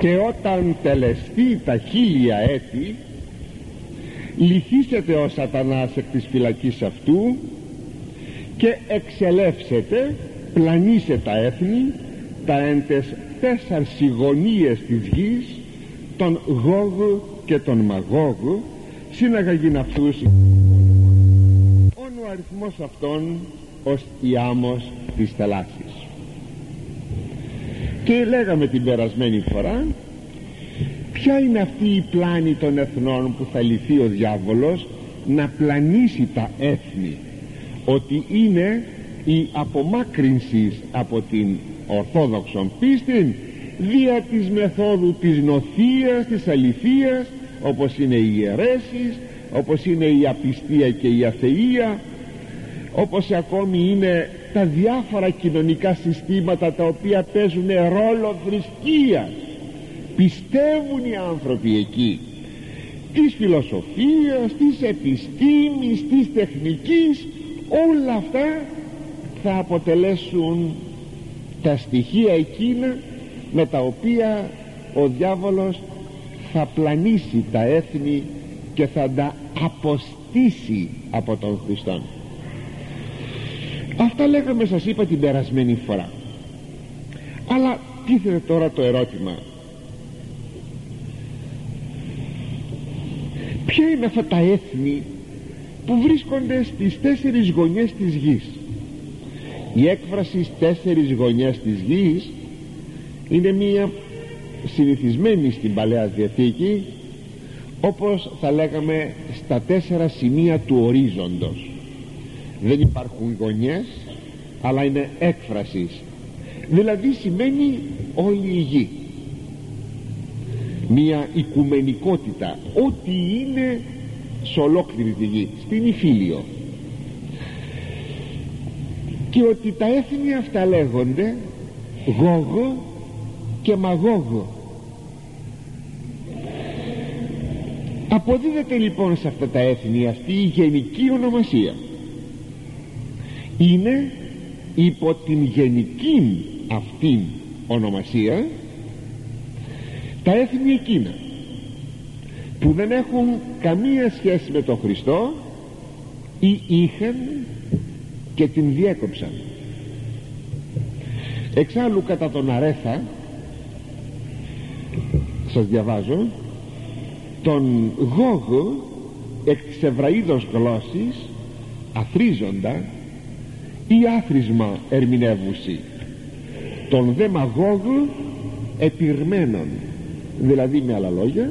και όταν τελεστεί τα 1000 έτη λυθήσεται ο σατανάς εκ της φυλακής αυτού και εξελεύσετε, πλανήσε τα έθνη, τα εν τες 4 γωνίες της γης, τον Γόγ και τον Μαγόγ, συναγαγήν αυτούς ο αριθμός αυτών ως η άμμος της θαλάσσης. Και λέγαμε την περασμένη φορά ποια είναι αυτή η πλάνη των εθνών που θα λυθεί ο διάβολος να πλανήσει τα έθνη, ότι είναι η απομάκρυνση από την ορθόδοξον πίστη δια της μεθόδου της νοθείας, της αληθείας, όπως είναι οι ιερέσεις, όπως είναι η απιστία και η αθεία, όπως ακόμη είναι τα διάφορα κοινωνικά συστήματα τα οποία παίζουν ρόλο θρησκείας. Πιστεύουν οι άνθρωποι εκεί, της φιλοσοφίας, της επιστήμης, της τεχνικής, όλα αυτά θα αποτελέσουν τα στοιχεία εκείνα με τα οποία ο διάβολος θα πλανήσει τα έθνη και θα τα αποστήσει από τον Χριστόν. Αυτά λέγαμε, σας είπα την περασμένη φορά. Αλλά τίθεται τώρα το ερώτημα, ποια είναι αυτά τα έθνη που βρίσκονται στις 4 γωνιές της γης? Η έκφραση 4 γωνιές της γης είναι μία συνηθισμένη στην Παλαιά Διαθήκη, όπως θα λέγαμε στα 4 σημεία του ορίζοντος. Δεν υπάρχουν γωνιές, αλλά είναι έκφρασης, δηλαδή σημαίνει όλη η γη, μία οικουμενικότητα, ό,τι είναι σε ολόκληρη τη γη, στην Ιφίλιο. Και ότι τα έθνη αυτά λέγονται Γόγ και Μαγόγ. Αποδίδεται λοιπόν σε αυτά τα έθνη αυτή η γενική ονομασία. Είναι υπό την γενική αυτήν ονομασία τα έθνη εκείνα που δεν έχουν καμία σχέση με τον Χριστό ή είχαν και την διέκοψαν. Εξάλλου κατά τον Αρέθα, σας διαβάζω, τον Γόγ εκ της Εβραΐδος γλώσσης αθρίζοντα ή άθροισμα ερμηνεύουσι, τον δε Μαγόγ επιρμένων, δηλαδή με άλλα λόγια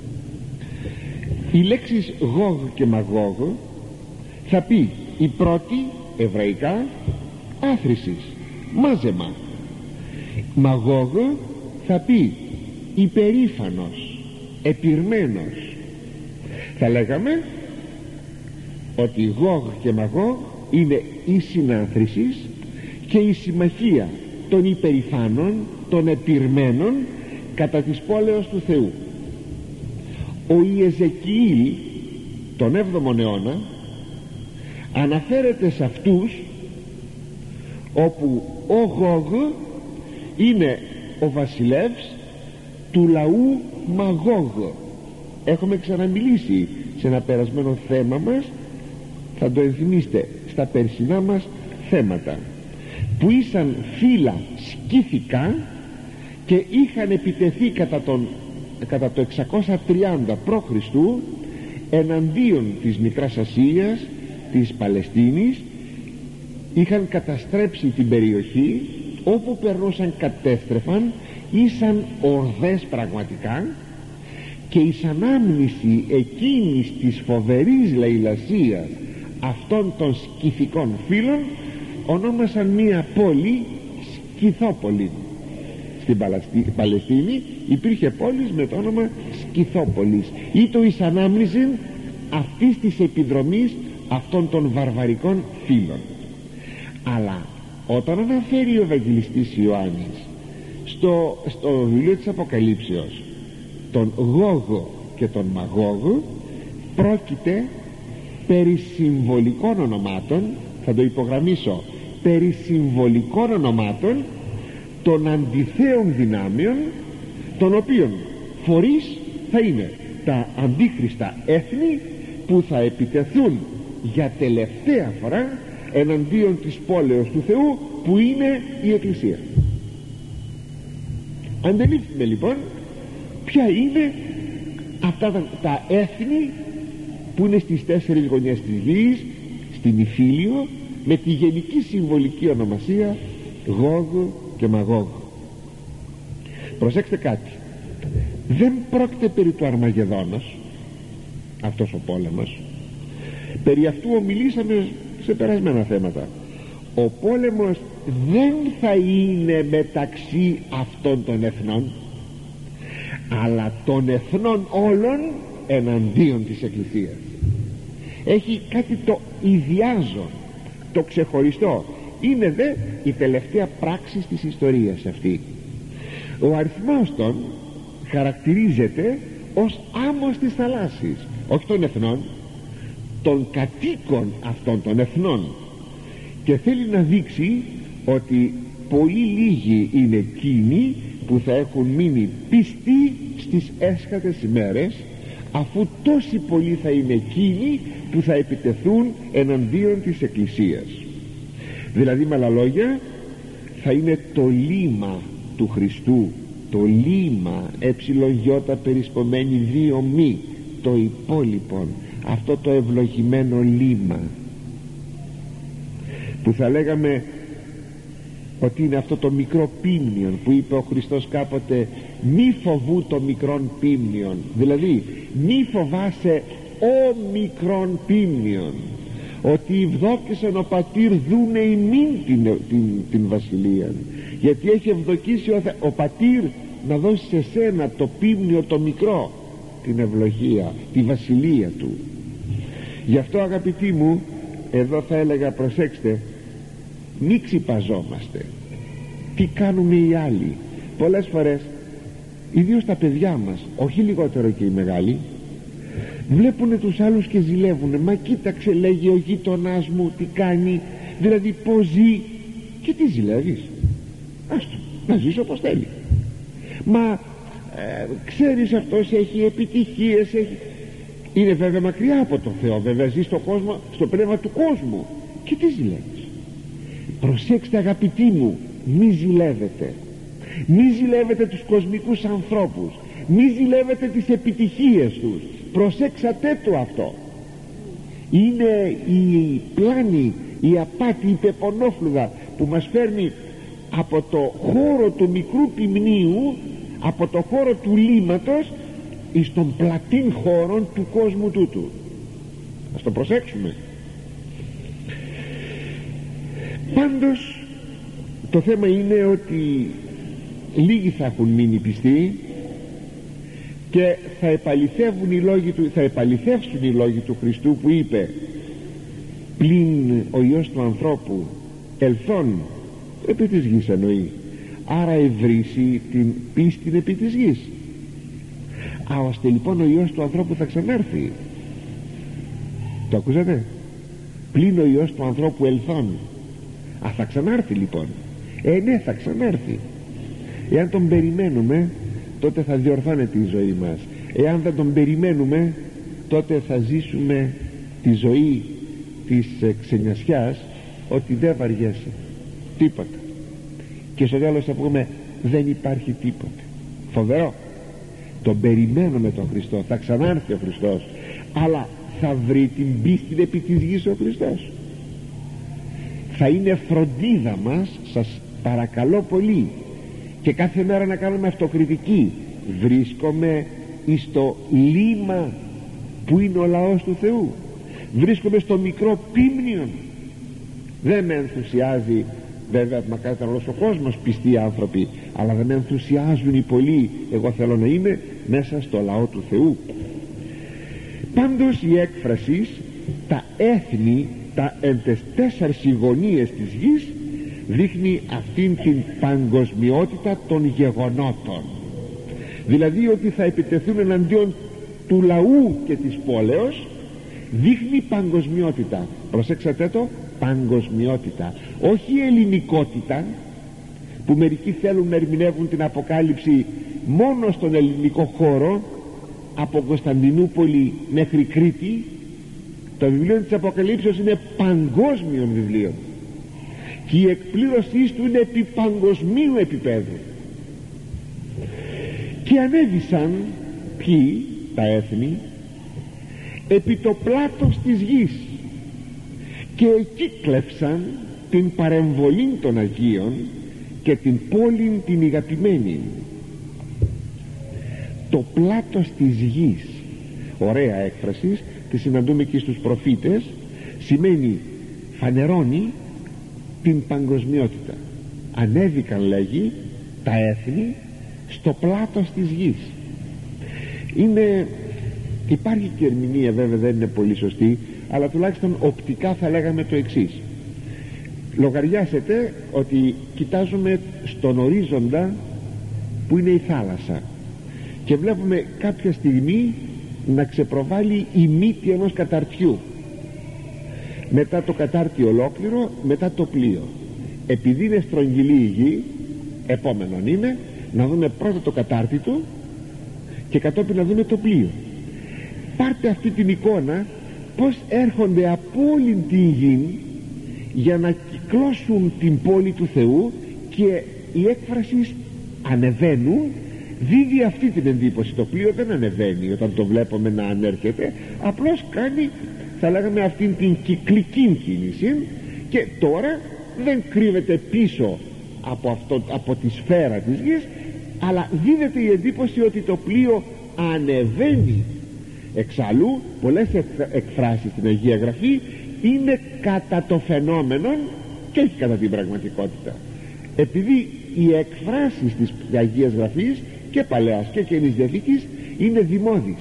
οι λέξεις Γόγ και Μαγόγ θα πει η πρώτη εβραϊκά άθρησης, μάζεμα. Μαγόγ θα πει υπερήφανος, επιρμένος. Θα λέγαμε ότι Γόγ και Μαγόγ είναι η συνάθρησης και η συμμαχία των υπερηφάνων, των επιρμένων κατά της πόλεως του Θεού. Ο Ιεζεκιήλ τον 7ο αιώνα αναφέρεται σε αυτούς, όπου ο Γόγ είναι ο βασιλεύς του λαού Μαγόγ. Έχουμε ξαναμιλήσει σε ένα περασμένο θέμα μας, θα το ενθυμίστε, στα περσινά μας θέματα, που ήσαν φύλλα σκύθικα και είχαν επιτεθεί κατά το 630 π.Χ. εναντίον της Μικράς Ασίας, της Παλαιστίνης. Είχαν καταστρέψει την περιοχή, όπου περνούσαν κατέστρεφαν, ήσαν ορδές πραγματικά, και η ανάμνηση εκείνης της φοβερής λαιλασίας αυτών των σκυθικών φύλων ονόμασαν μία πόλη Σκυθόπολη. Στην Παλαιστίνη υπήρχε πόλη με το όνομα Σκυθόπολης, ή το εις ανάμνηση αυτής της επιδρομής αυτών των βαρβαρικών φύλων. Αλλά όταν αναφέρει ο Ευαγγελιστής Ιωάννης στο βιβλίο της Αποκαλύψεως τον Γόγ και τον Μαγόγ, πρόκειται περί συμβολικών ονομάτων, θα το υπογραμμίσω, περί συμβολικών ονομάτων των αντιθέων δυνάμεων, των οποίων φορείς θα είναι τα αντίχριστα έθνη που θα επιτεθούν για τελευταία φορά εναντίον της πόλεως του Θεού που είναι η Εκκλησία. Αντιλήφθημε λοιπόν ποια είναι αυτά τα έθνη που είναι στις 4 γωνιές της γης, στην Ιφίλιο, με τη γενική συμβολική ονομασία Γόγ και Μαγόγ. Προσέξτε κάτι, δεν πρόκειται περί του Αρμαγεδόνος αυτός ο πόλεμος. Περί αυτού ομιλήσαμε σε περασμένα θέματα. Ο πόλεμος δεν θα είναι μεταξύ αυτών των εθνών, αλλά των εθνών όλων εναντίον της Εκκλησίας. Έχει κάτι το ιδιάζον, το ξεχωριστό. Είναι δε η τελευταία πράξη της ιστορίας αυτή. Ο αριθμός των χαρακτηρίζεται ως άμμος της θαλάσσης, όχι των εθνών, των κατοίκων αυτών των εθνών, και θέλει να δείξει ότι πολύ λίγοι είναι εκείνοι που θα έχουν μείνει πιστοί στις έσχατες ημέρες, αφού τόσοι πολλοί θα είναι εκείνοι που θα επιτεθούν εναντίον της Εκκλησίας. Δηλαδή με άλλα λόγια θα είναι το λίμα του Χριστού, το λίμα εψιλογιώτα περισπομένη 2 μη, το υπόλοιπον, αυτό το ευλογημένο λίμα που θα λέγαμε ότι είναι αυτό το μικρό πίμνιον που είπε ο Χριστός κάποτε, μη φοβού το μικρόν πίμνιον, δηλαδή μη φοβάσαι ο μικρόν πίμνιον, ότι ευδόκησαν ο πατήρ δούνε ημίν την βασιλεία, γιατί έχει ευδοκίσει ο πατήρ να δώσει σε σένα το πίμνιο το μικρό, την ευλογία, τη βασιλεία του. Γι' αυτό αγαπητοί μου, εδώ θα έλεγα προσέξτε, μη ξυπαζόμαστε. Τι κάνουμε οι άλλοι? Πολλές φορές, ιδίως τα παιδιά μας, όχι λιγότερο και οι μεγάλοι, βλέπουνε τους άλλους και ζηλεύουνε. Μα κοίταξε, λέγει, ο γείτονάς μου τι κάνει, δηλαδή πως ζει. Και τι ζηλεύεις? Άστο, να ζεις όπως θέλει. Μα ξέρεις, αυτός έχει επιτυχίες, είναι βέβαια μακριά από τον Θεό, βέβαια ζει στον κόσμο, στο πνεύμα του κόσμου. Και τι ζηλεύεις? Προσέξτε αγαπητοί μου, μη ζηλεύετε. Μη ζηλεύετε τους κοσμικούς ανθρώπους, μη ζηλεύετε τις επιτυχίες τους. Προσέξατε το αυτό. Είναι η πλάνη, η απάτη, η πεπονόφλουδα που μας φέρνει από το χώρο του μικρού ποιμνίου, από το χώρο του λίματος εις των πλατήν χώρων του κόσμου τούτου. Ας το προσέξουμε. Πάντως το θέμα είναι ότι λίγοι θα έχουν μείνει πιστοί και θα επαληθεύσουν οι λόγοι του Χριστού που είπε, πλην ο Υιός του ανθρώπου ελθόν επί της γης, εννοεί, άρα ευρύσει την πίστη επί της γης. Ώστε λοιπόν ο Υιός του ανθρώπου θα ξανάρθει. Το ακούσατε? Πλην ο Υιός του ανθρώπου ελθόν. Θα ξανάρθει λοιπόν. Ναι, θα ξανάρθει. Εάν τον περιμένουμε, τότε θα διορθώνεται η ζωή μας. Εάν δεν τον περιμένουμε, τότε θα ζήσουμε τη ζωή της ξενιασιάς, ότι δεν βαριέσαι τίποτα, και στο τέλος θα πούμε δεν υπάρχει τίποτα. Φοβερό. Τον περιμένουμε τον Χριστό, θα ξανάρθει ο Χριστός, αλλά θα βρει την πίστη επί της γης ο Χριστός? Θα είναι φροντίδα μας, σας παρακαλώ πολύ, και κάθε μέρα να κάνουμε αυτοκριτική. Βρίσκομαι εις το λίμα που είναι ο λαός του Θεού? Βρίσκομαι στο μικρό πίμνιον? Δεν με ενθουσιάζει, βέβαια μακάρι ήταν όλος ο κόσμος πιστοί άνθρωποι, αλλά δεν με ενθουσιάζουν οι πολλοί. Εγώ θέλω να είμαι μέσα στο λαό του Θεού. Πάντως η έκφραση τα έθνη, τα εν τες 4 γωνίες της γης, δείχνει αυτήν την παγκοσμιότητα των γεγονότων, δηλαδή ότι θα επιτεθούν εναντίον του λαού και της πόλεως. Δείχνει παγκοσμιότητα. Προσέξατε το, παγκοσμιότητα, όχι ελληνικότητα, που μερικοί θέλουν να ερμηνεύουν την Αποκάλυψη μόνο στον ελληνικό χώρο, από Κωνσταντινούπολη μέχρι Κρήτη, το βιβλίο της Αποκαλύψεως είναι παγκόσμιο βιβλίο και η εκπλήρωσή του είναι επί παγκοσμίου επίπεδου. Και ανέβησαν ποιοι, τα έθνη, επί το πλάτος της γης και εκύκλευσαν την παρεμβολή των Αγίων και την πόλη την ηγαπημένη. Το πλάτος της γης, ωραία έκφραση, τη συναντούμε και στους προφήτες, σημαίνει φανερώνει την παγκοσμιότητα. Ανέβηκαν, λέγει, τα έθνη στο πλάτος της γης. Υπάρχει και ερμηνεία, βέβαια δεν είναι πολύ σωστή, αλλά τουλάχιστον οπτικά θα λέγαμε το εξής. Λογαριάσετε ότι κοιτάζουμε στον ορίζοντα που είναι η θάλασσα και βλέπουμε κάποια στιγμή να ξεπροβάλλει η μύτη ενός καταρτιού, μετά το κατάρτι ολόκληρο, μετά το πλοίο. Επειδή είναι στρογγυλή η γη, επόμενον είναι να δούμε πρώτα το κατάρτι του και κατόπιν να δούμε το πλοίο. Πάρτε αυτή την εικόνα, πως έρχονται από όλη την γη για να κυκλώσουν την πόλη του Θεού, και η έκφραση ανεβαίνουν δίδει αυτή την εντύπωση. Το πλοίο δεν ανεβαίνει όταν το βλέπουμε να ανέρχεται, απλώς κάνει, θα λέγαμε, αυτήν την κυκλική κίνηση, και τώρα δεν κρύβεται πίσω από τη σφαίρα της γης, αλλά δίδεται η εντύπωση ότι το πλοίο ανεβαίνει. Εξάλλου πολλές εκφράσεις στην Αγία Γραφή είναι κατά το φαινόμενο και όχι κατά την πραγματικότητα, επειδή οι εκφράσεις της Αγίας Γραφής και Παλαιάς και Καινής Διαθήκης είναι δημώδεις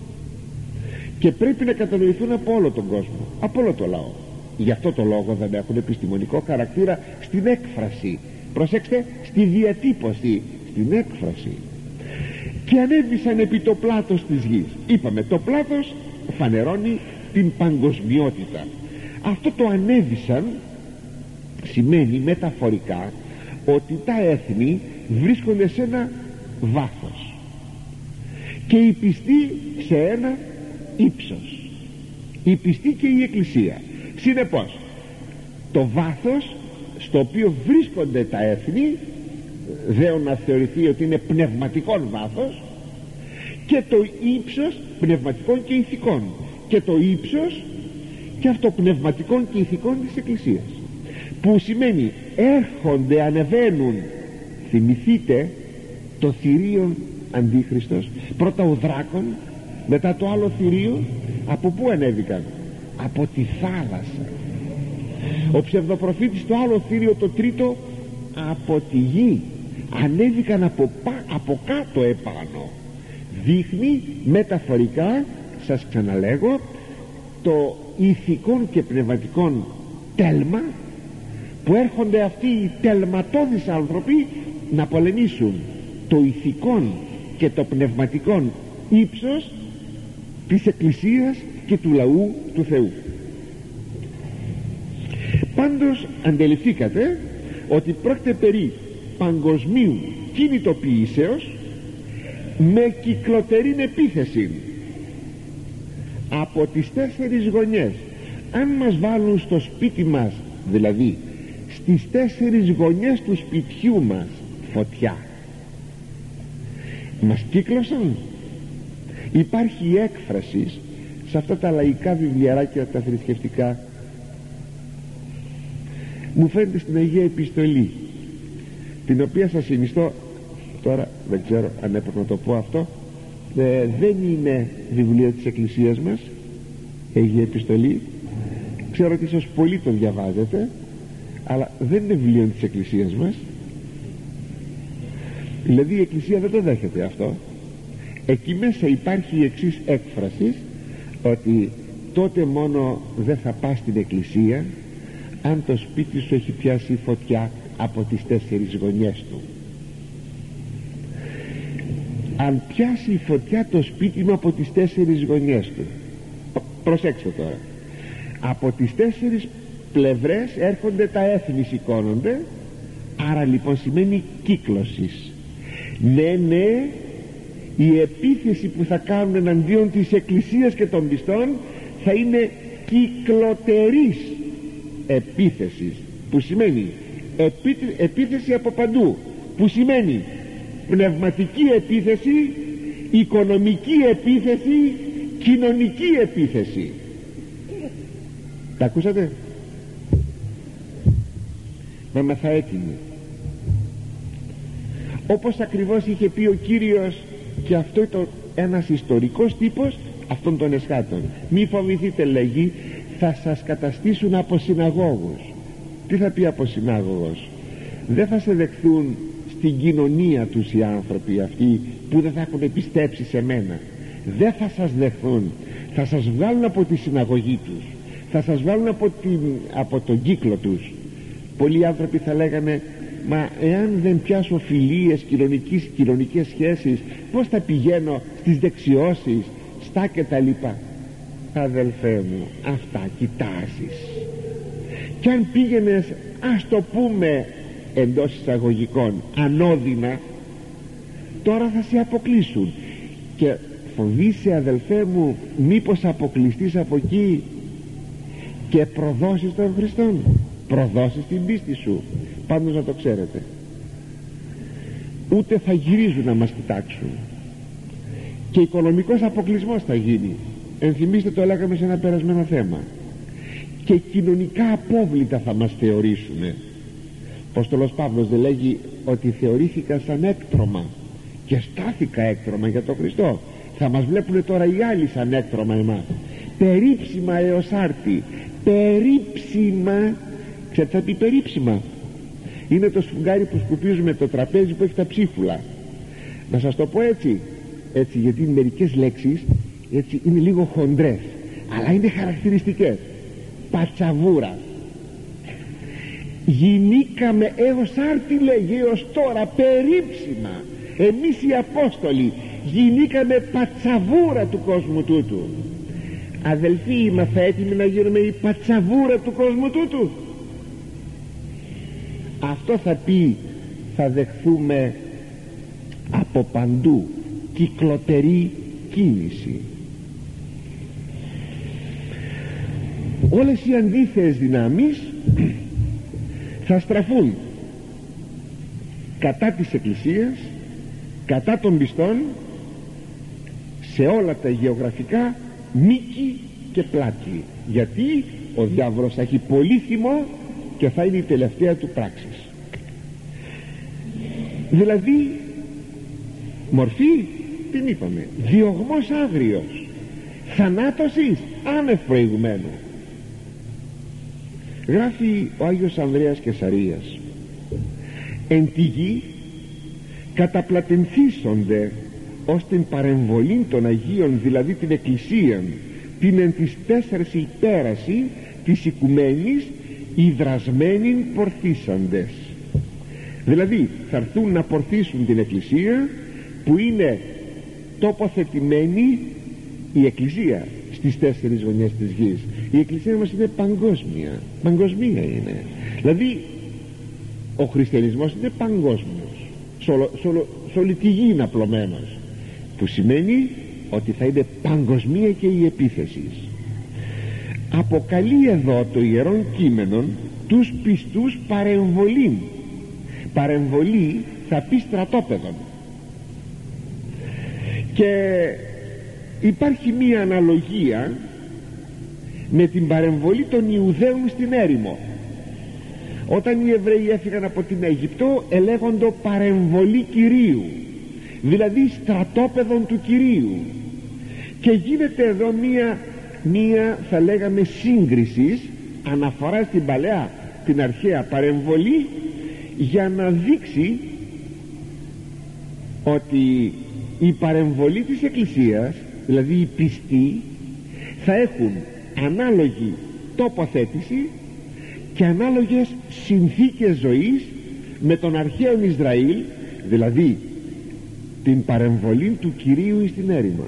και πρέπει να κατανοηθούν από όλο τον κόσμο, από όλο το λαό. Γι' αυτό το λόγο δεν έχουν επιστημονικό χαρακτήρα στην έκφραση. Προσέξτε, στη διατύπωση, στην έκφραση. Και ανέβησαν επί το πλάτος της γης. Είπαμε, το πλάτος φανερώνει την παγκοσμιότητα. Αυτό το ανέβησαν σημαίνει μεταφορικά ότι τα έθνη βρίσκονται σε ένα βάθος και οι πιστοί σε ένα ύψος, οι πιστοί και η Εκκλησία. Συνεπώς το βάθος στο οποίο βρίσκονται τα έθνη δέον να θεωρηθεί ότι είναι πνευματικών βάθος, και το ύψος πνευματικών και ηθικών, και το ύψος και αυτό πνευματικών και ηθικών της Εκκλησίας, που σημαίνει έρχονται, ανεβαίνουν. Θυμηθείτε το θηρίον Αντίχριστος, πρώτα ο δράκων, μετά το άλλο θηρίο. Από πού ανέβηκαν? Από τη θάλασσα. Ο ψευδοπροφήτης το άλλο θήριο, το τρίτο, από τη γη. Ανέβηκαν από κάτω επάνω. Δείχνει μεταφορικά, σας ξαναλέγω, το ηθικών και πνευματικών τέλμα που έρχονται αυτοί οι τελματώδεις άνθρωποι να πολεμήσουν το ηθικών και το πνευματικών ύψος της Εκκλησίας και του λαού του Θεού. Πάντως αντιληφθήκατε ότι πρόκειται περί παγκοσμίου κινητοποιήσεως με κυκλοτερήν επίθεση από τις 4 γωνιές. Αν μας βάλουν στο σπίτι μας, δηλαδή στις 4 γωνιές του σπιτιού μας, φωτιά, μας κύκλωσαν. Υπάρχει έκφραση σε αυτά τα λαϊκά βιβλιαράκια τα θρησκευτικά, μου φαίνεται στην Αγία Επιστολή, την οποία σας συνιστώ, τώρα δεν ξέρω αν έπρεπε να το πω αυτό, δεν είναι βιβλίο της Εκκλησίας μας η Αγία Επιστολή. Ξέρω ότι ίσως πολλοί το διαβάζετε, αλλά δεν είναι βιβλίο της Εκκλησίας μας. Δηλαδή η Εκκλησία δεν το δέχεται αυτό. Εκεί μέσα υπάρχει η εξής έκφραση, ότι τότε μόνο δεν θα πας στην Εκκλησία αν το σπίτι σου έχει πιάσει φωτιά από τις 4 γωνιές του. Αν πιάσει φωτιά το σπίτι μου από τις 4 γωνιές του, προσέξτε τώρα, από τις 4 πλευρές έρχονται τα έθνη, σηκώνονται, άρα λοιπόν σημαίνει κύκλωσης. Ναι, η επίθεση που θα κάνουν εναντίον της Εκκλησίας και των πιστών θα είναι κυκλοτερής επίθεσης, που σημαίνει επίθεση από παντού, που σημαίνει πνευματική επίθεση, οικονομική επίθεση, κοινωνική επίθεση. Τα ακούσατε? Να είμαστε έτοιμοι, όπως ακριβώς είχε πει ο Κύριος, και αυτό ήταν ένας ιστορικός τύπος αυτών των εσχάτων. Μη φοβηθείτε, λέγει, θα σας καταστήσουν από συναγώγους. Τι θα πει από συνάγωγος? Δεν θα σε δεχθούν στην κοινωνία τους οι άνθρωποι αυτοί που δεν θα έχουν πιστέψει σε μένα. Δεν θα σας δεχθούν, θα σας βγάλουν από τη συναγωγή τους, θα σας βγάλουν από τον κύκλο τους. Πολλοί άνθρωποι θα λέγανε, μα εάν δεν πιάσω φιλίες, κοινωνικές σχέσεις, πώς θα πηγαίνω στις δεξιώσεις, στα και τα λοιπά? Αδελφέ μου, αυτά κοιτάζεις. Κι αν πήγαινες, ας το πούμε εντός εισαγωγικών, ανώδυνα, τώρα θα σε αποκλείσουν. Και φοβείσαι, αδελφέ μου, μήπως αποκλειστείς από εκεί και προδώσεις τον Χριστόν, προδώσεις την πίστη σου? Πάντως να το ξέρετε, ούτε θα γυρίζουν να μας κοιτάξουν, και οικονομικός αποκλεισμός θα γίνει. Ενθυμίστε, το λέγαμε σε ένα περασμένο θέμα. Και κοινωνικά απόβλητα θα μας θεωρήσουν. Ο Απόστολος Παύλος δεν λέγει ότι θεωρήθηκα σαν έκτρωμα και στάθηκα έκτρωμα για τον Χριστό? Θα μας βλέπουν τώρα οι άλλοι σαν έκτρωμα εμάς. Περίψιμα έως άρτη. Περίψιμα. Ξέρετε θα πει περίψιμα? Είναι το σφουγγάρι που σκουπίζουμε το τραπέζι που έχει τα ψίχουλα. Να σας το πω έτσι, γιατί μερικές λέξεις έτσι είναι λίγο χοντρές, αλλά είναι χαρακτηριστικές. Πατσαβούρα. Γινήκαμε έως άρτη, λέγει, έως τώρα περίψιμα. Εμείς οι Απόστολοι γινήκαμε πατσαβούρα του κόσμου τούτου. Αδελφοί, είμαστε έτοιμοι να γίνουμε η πατσαβούρα του κόσμου τούτου? Αυτό θα πει, θα δεχθούμε από παντού κυκλοτερή κίνηση. Όλες οι αντίθετες δυνάμεις θα στραφούν κατά της Εκκλησίας, κατά των πιστών, σε όλα τα γεωγραφικά μήκη και πλάτη. Γιατί ο διάβολος θα έχει πολύ θυμό και θα είναι η τελευταία του πράξη. Δηλαδή μορφή, την είπαμε, διωγμός άγριος, θανάτωσης άνευ προηγουμένου. Γράφει ο Άγιος Ανδρέας Κεσαρίας, εν τη γη καταπλατενθήσονται ως την παρεμβολή των Αγίων, δηλαδή την Εκκλησίαν, την εν της τέσσερις υπέραση της οικουμένης υδρασμένην πορθήσαντες. Δηλαδή θα έρθουν να πορθήσουν την Εκκλησία, που είναι τοποθετημένη η Εκκλησία στις τέσσερις γωνιές της γης. Η Εκκλησία μας είναι παγκοσμία είναι. Δηλαδή ο χριστιανισμός είναι παγκόσμιος, σε όλη τη γη είναι απλωμένος, που σημαίνει ότι θα είναι παγκοσμία και η επίθεση. Αποκαλεί εδώ το Ιερόν Κείμενον τους πιστούς παρεμβολήν. Παρεμβολή θα πει στρατόπεδον. Και υπάρχει μία αναλογία με την παρεμβολή των Ιουδαίων στην έρημο. Όταν οι Εβραίοι έφυγαν από την Αίγυπτο, ελέγοντο παρεμβολή Κυρίου, δηλαδή στρατόπεδον του Κυρίου. Και γίνεται εδώ μία θα λέγαμε σύγκριση, αναφορά στην παλαιά, την αρχαία παρεμβολή, για να δείξει ότι η παρεμβολή της Εκκλησίας, δηλαδή οι πιστοί, θα έχουν ανάλογη τοποθέτηση και ανάλογες συνθήκες ζωής με τον αρχαίο Ισραήλ, δηλαδή την παρεμβολή του Κυρίου εις την έρημο.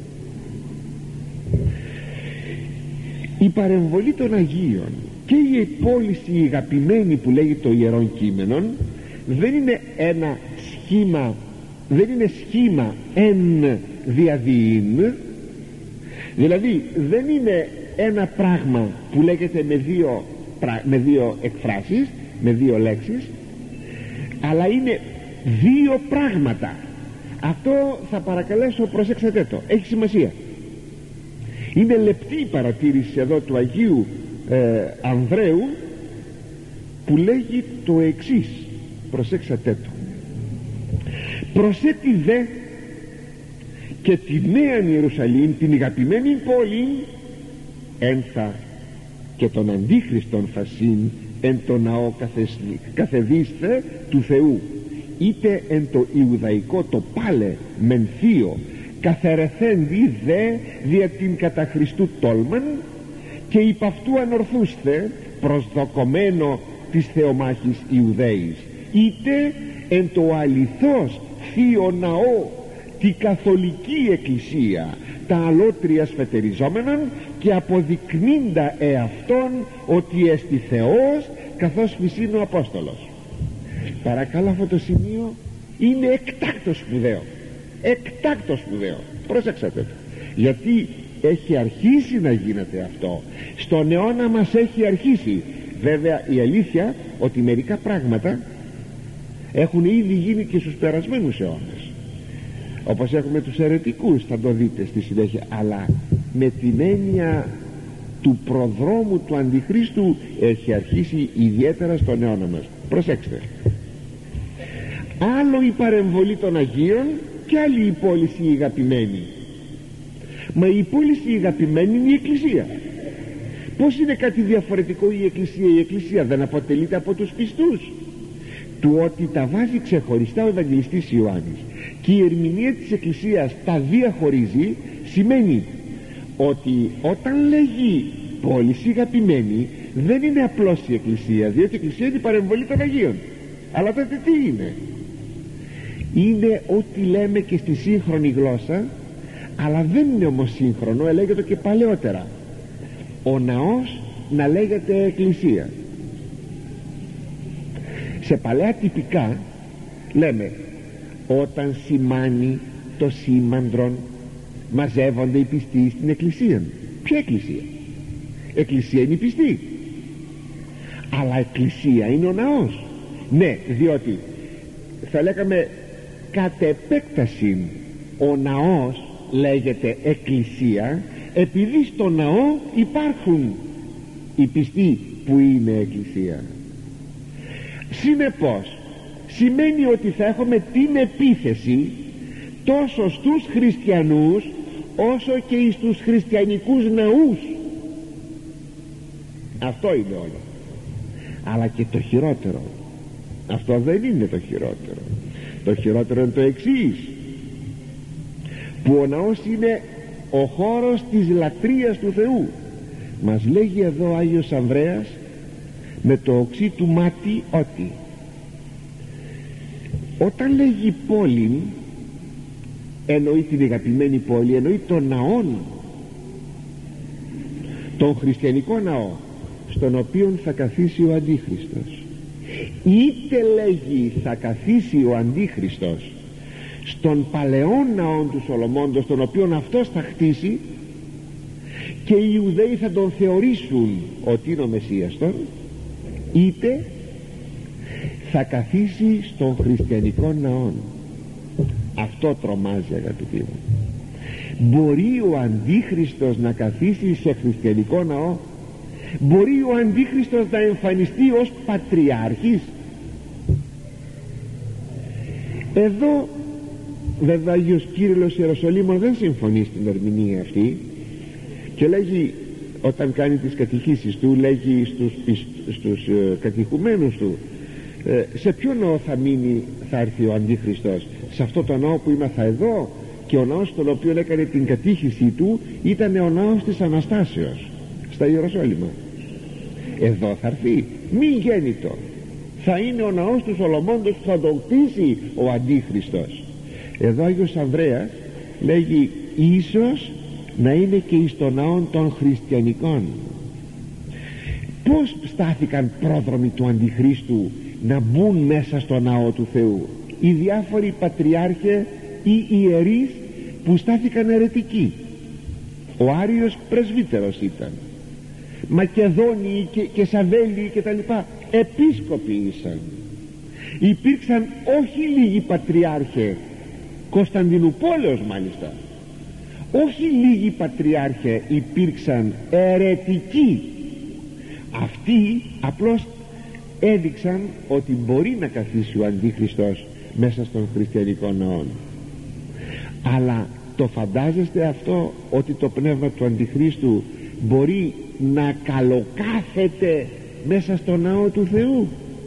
Η παρεμβολή των Αγίων και η επόλυση η αγαπημένη που λέγει το Ιερόν Κείμενον δεν είναι ένα σχήμα δεν είναι σχήμα εν διαδίην, δηλαδή δεν είναι ένα πράγμα που λέγεται με δύο εκφράσεις, με δύο λέξεις, αλλά είναι δύο πράγματα. Αυτό θα παρακαλέσω, προσέξτε το, έχει σημασία. Είναι λεπτή η παρατήρηση εδώ του Αγίου Ανδρέου, που λέγει το εξής, προσέξτε το: προσέτει δε και τη Νέα Ιερουσαλήμ, την αγαπημένη πόλη, ένθα και τον Αντίχριστον φασίν εν το ναό καθεδίστε του Θεού, είτε εν το Ιουδαϊκό το πάλε μεν θείο, καθερεθέντη δε δια την κατά Χριστού τόλμαν, και υπ' αυτού ανορθούστε προσδοκομένο της Θεομάχης Ιουδαίης, είτε εν το αληθώς θείο ναό τη καθολική εκκλησία, τα αλότρια σφετεριζόμενον και αποδεικνύντα εαυτόν ότι εστι Θεός καθώς φυσίν ο Απόστολος. Παρακαλώ, αυτό το σημείο είναι εκτάκτος σπουδαίο, εκτάκτος σπουδαίο, προσέξατε το, γιατί έχει αρχίσει να γίνεται αυτό στον αιώνα μας, έχει αρχίσει. Βέβαια η αλήθεια ότι μερικά πράγματα έχουν ήδη γίνει και στους περασμένους αιώνες, όπως έχουμε τους αιρετικούς, θα το δείτε στη συνέχεια, αλλά με την έννοια του προδρόμου του Αντιχρίστου έχει αρχίσει ιδιαίτερα στον αιώνα μας. Προσέξτε, άλλο η παρεμβολή των Αγίων και άλλη η πώληση η αγαπημένη. Μα η πώληση η αγαπημένη είναι η Εκκλησία. Πως είναι κάτι διαφορετικό η Εκκλησία? Η Εκκλησία δεν αποτελείται από τους πιστούς. Του ότι τα βάζει ξεχωριστά ο Ευαγγελιστής Ιωάννης και η ερμηνεία της Εκκλησίας τα διαχωρίζει, σημαίνει ότι όταν λέγει πώληση αγαπημένη δεν είναι απλώς η Εκκλησία, διότι η Εκκλησία είναι η παρεμβολή των Αγίων. Αλλά τότε τι είναι? Είναι ό,τι λέμε και στη σύγχρονη γλώσσα, αλλά δεν είναι όμως σύγχρονο, λέγεται και παλαιότερα. Ο ναός να λέγεται εκκλησία. Σε παλαιά τυπικά λέμε όταν σημάνει το σήμαντρον μαζεύονται οι πιστοί στην εκκλησία. Ποια εκκλησία? Εκκλησία είναι η πιστή, αλλά εκκλησία είναι ο ναός. Ναι, διότι θα λέγαμε κατ' επέκταση ο ναός λέγεται εκκλησία, επειδή στο ναό υπάρχουν οι πιστοί που είναι εκκλησία. Συνεπώς σημαίνει ότι θα έχουμε την επίθεση τόσο στους χριστιανούς όσο και στους χριστιανικούς ναούς. Αυτό είναι όλο. Αλλά και το χειρότερο, αυτό δεν είναι το χειρότερο. Το χειρότερο είναι το εξής, που ο ναός είναι ο χώρος της λατρείας του Θεού. Μας λέγει εδώ ο Άγιος Ανδρέας με το οξύ του μάτι ότι όταν λέγει πόλη εννοεί την αγαπημένη πόλη, εννοεί τον ναόν, τον χριστιανικό ναό στον οποίον θα καθίσει ο Αντίχριστος. Είτε λέγει θα καθίσει ο Αντίχριστος στον παλαιόν ναόν του Σολομώντος, τον οποίον αυτός θα χτίσει και οι Ιουδαίοι θα τον θεωρήσουν ότι είναι ο Μεσσίας τον, είτε θα καθίσει στον χριστιανικό ναόν. Αυτό τρομάζει, αγαπητοί μου. Μπορεί ο Αντίχριστος να καθίσει σε χριστιανικό ναό? Μπορεί ο Αντίχριστος να εμφανιστεί ως πατριάρχης? Εδώ βέβαια Άγιος Κύριλλος Ιεροσολύμων δεν συμφωνεί στην ερμηνεία αυτή και λέγει, όταν κάνει τις κατηχήσεις του, λέγει στους κατηχουμένους του, σε ποιο ναό θα μείνει, θα έρθει ο Αντίχριστος? Σε αυτό το ναό που ήμαθα εδώ? Και ο ναός στον οποίο έκανε την κατήχηση του ήταν ο ναός της Αναστάσεως στα Ιεροσόλυμα. Εδώ θα έρθει μη γέννητο, θα είναι ο ναός του Σολομώντος που θα τον κτίσει ο Αντίχριστος. Εδώ Άγιος Ανδρέας λέγει ίσως να είναι και εις το ναό των χριστιανικών. Πως στάθηκαν πρόδρομοι του Αντιχρίστου να μπουν μέσα στο ναό του Θεού? οι διάφοροι πατριάρχε ή ιερείς που στάθηκαν αιρετικοί. Ο Άριος πρεσβύτερος ήταν, Μακεδόνιοι και Σαβέλιοι και τα λοιπά επίσκοποι ήσαν. Υπήρξαν όχι λίγοι πατριάρχε, Κωνσταντινούπολεως μάλιστα, όχι λίγοι πατριάρχε υπήρξαν αιρετικοί. Αυτοί απλώς έδειξαν ότι μπορεί να καθίσει ο Αντίχριστος μέσα στον χριστιανικό ναό. Αλλά το φαντάζεστε αυτό, ότι το πνεύμα του Αντιχρίστου μπορεί να καλοκάθεται μέσα στο ναό του Θεού?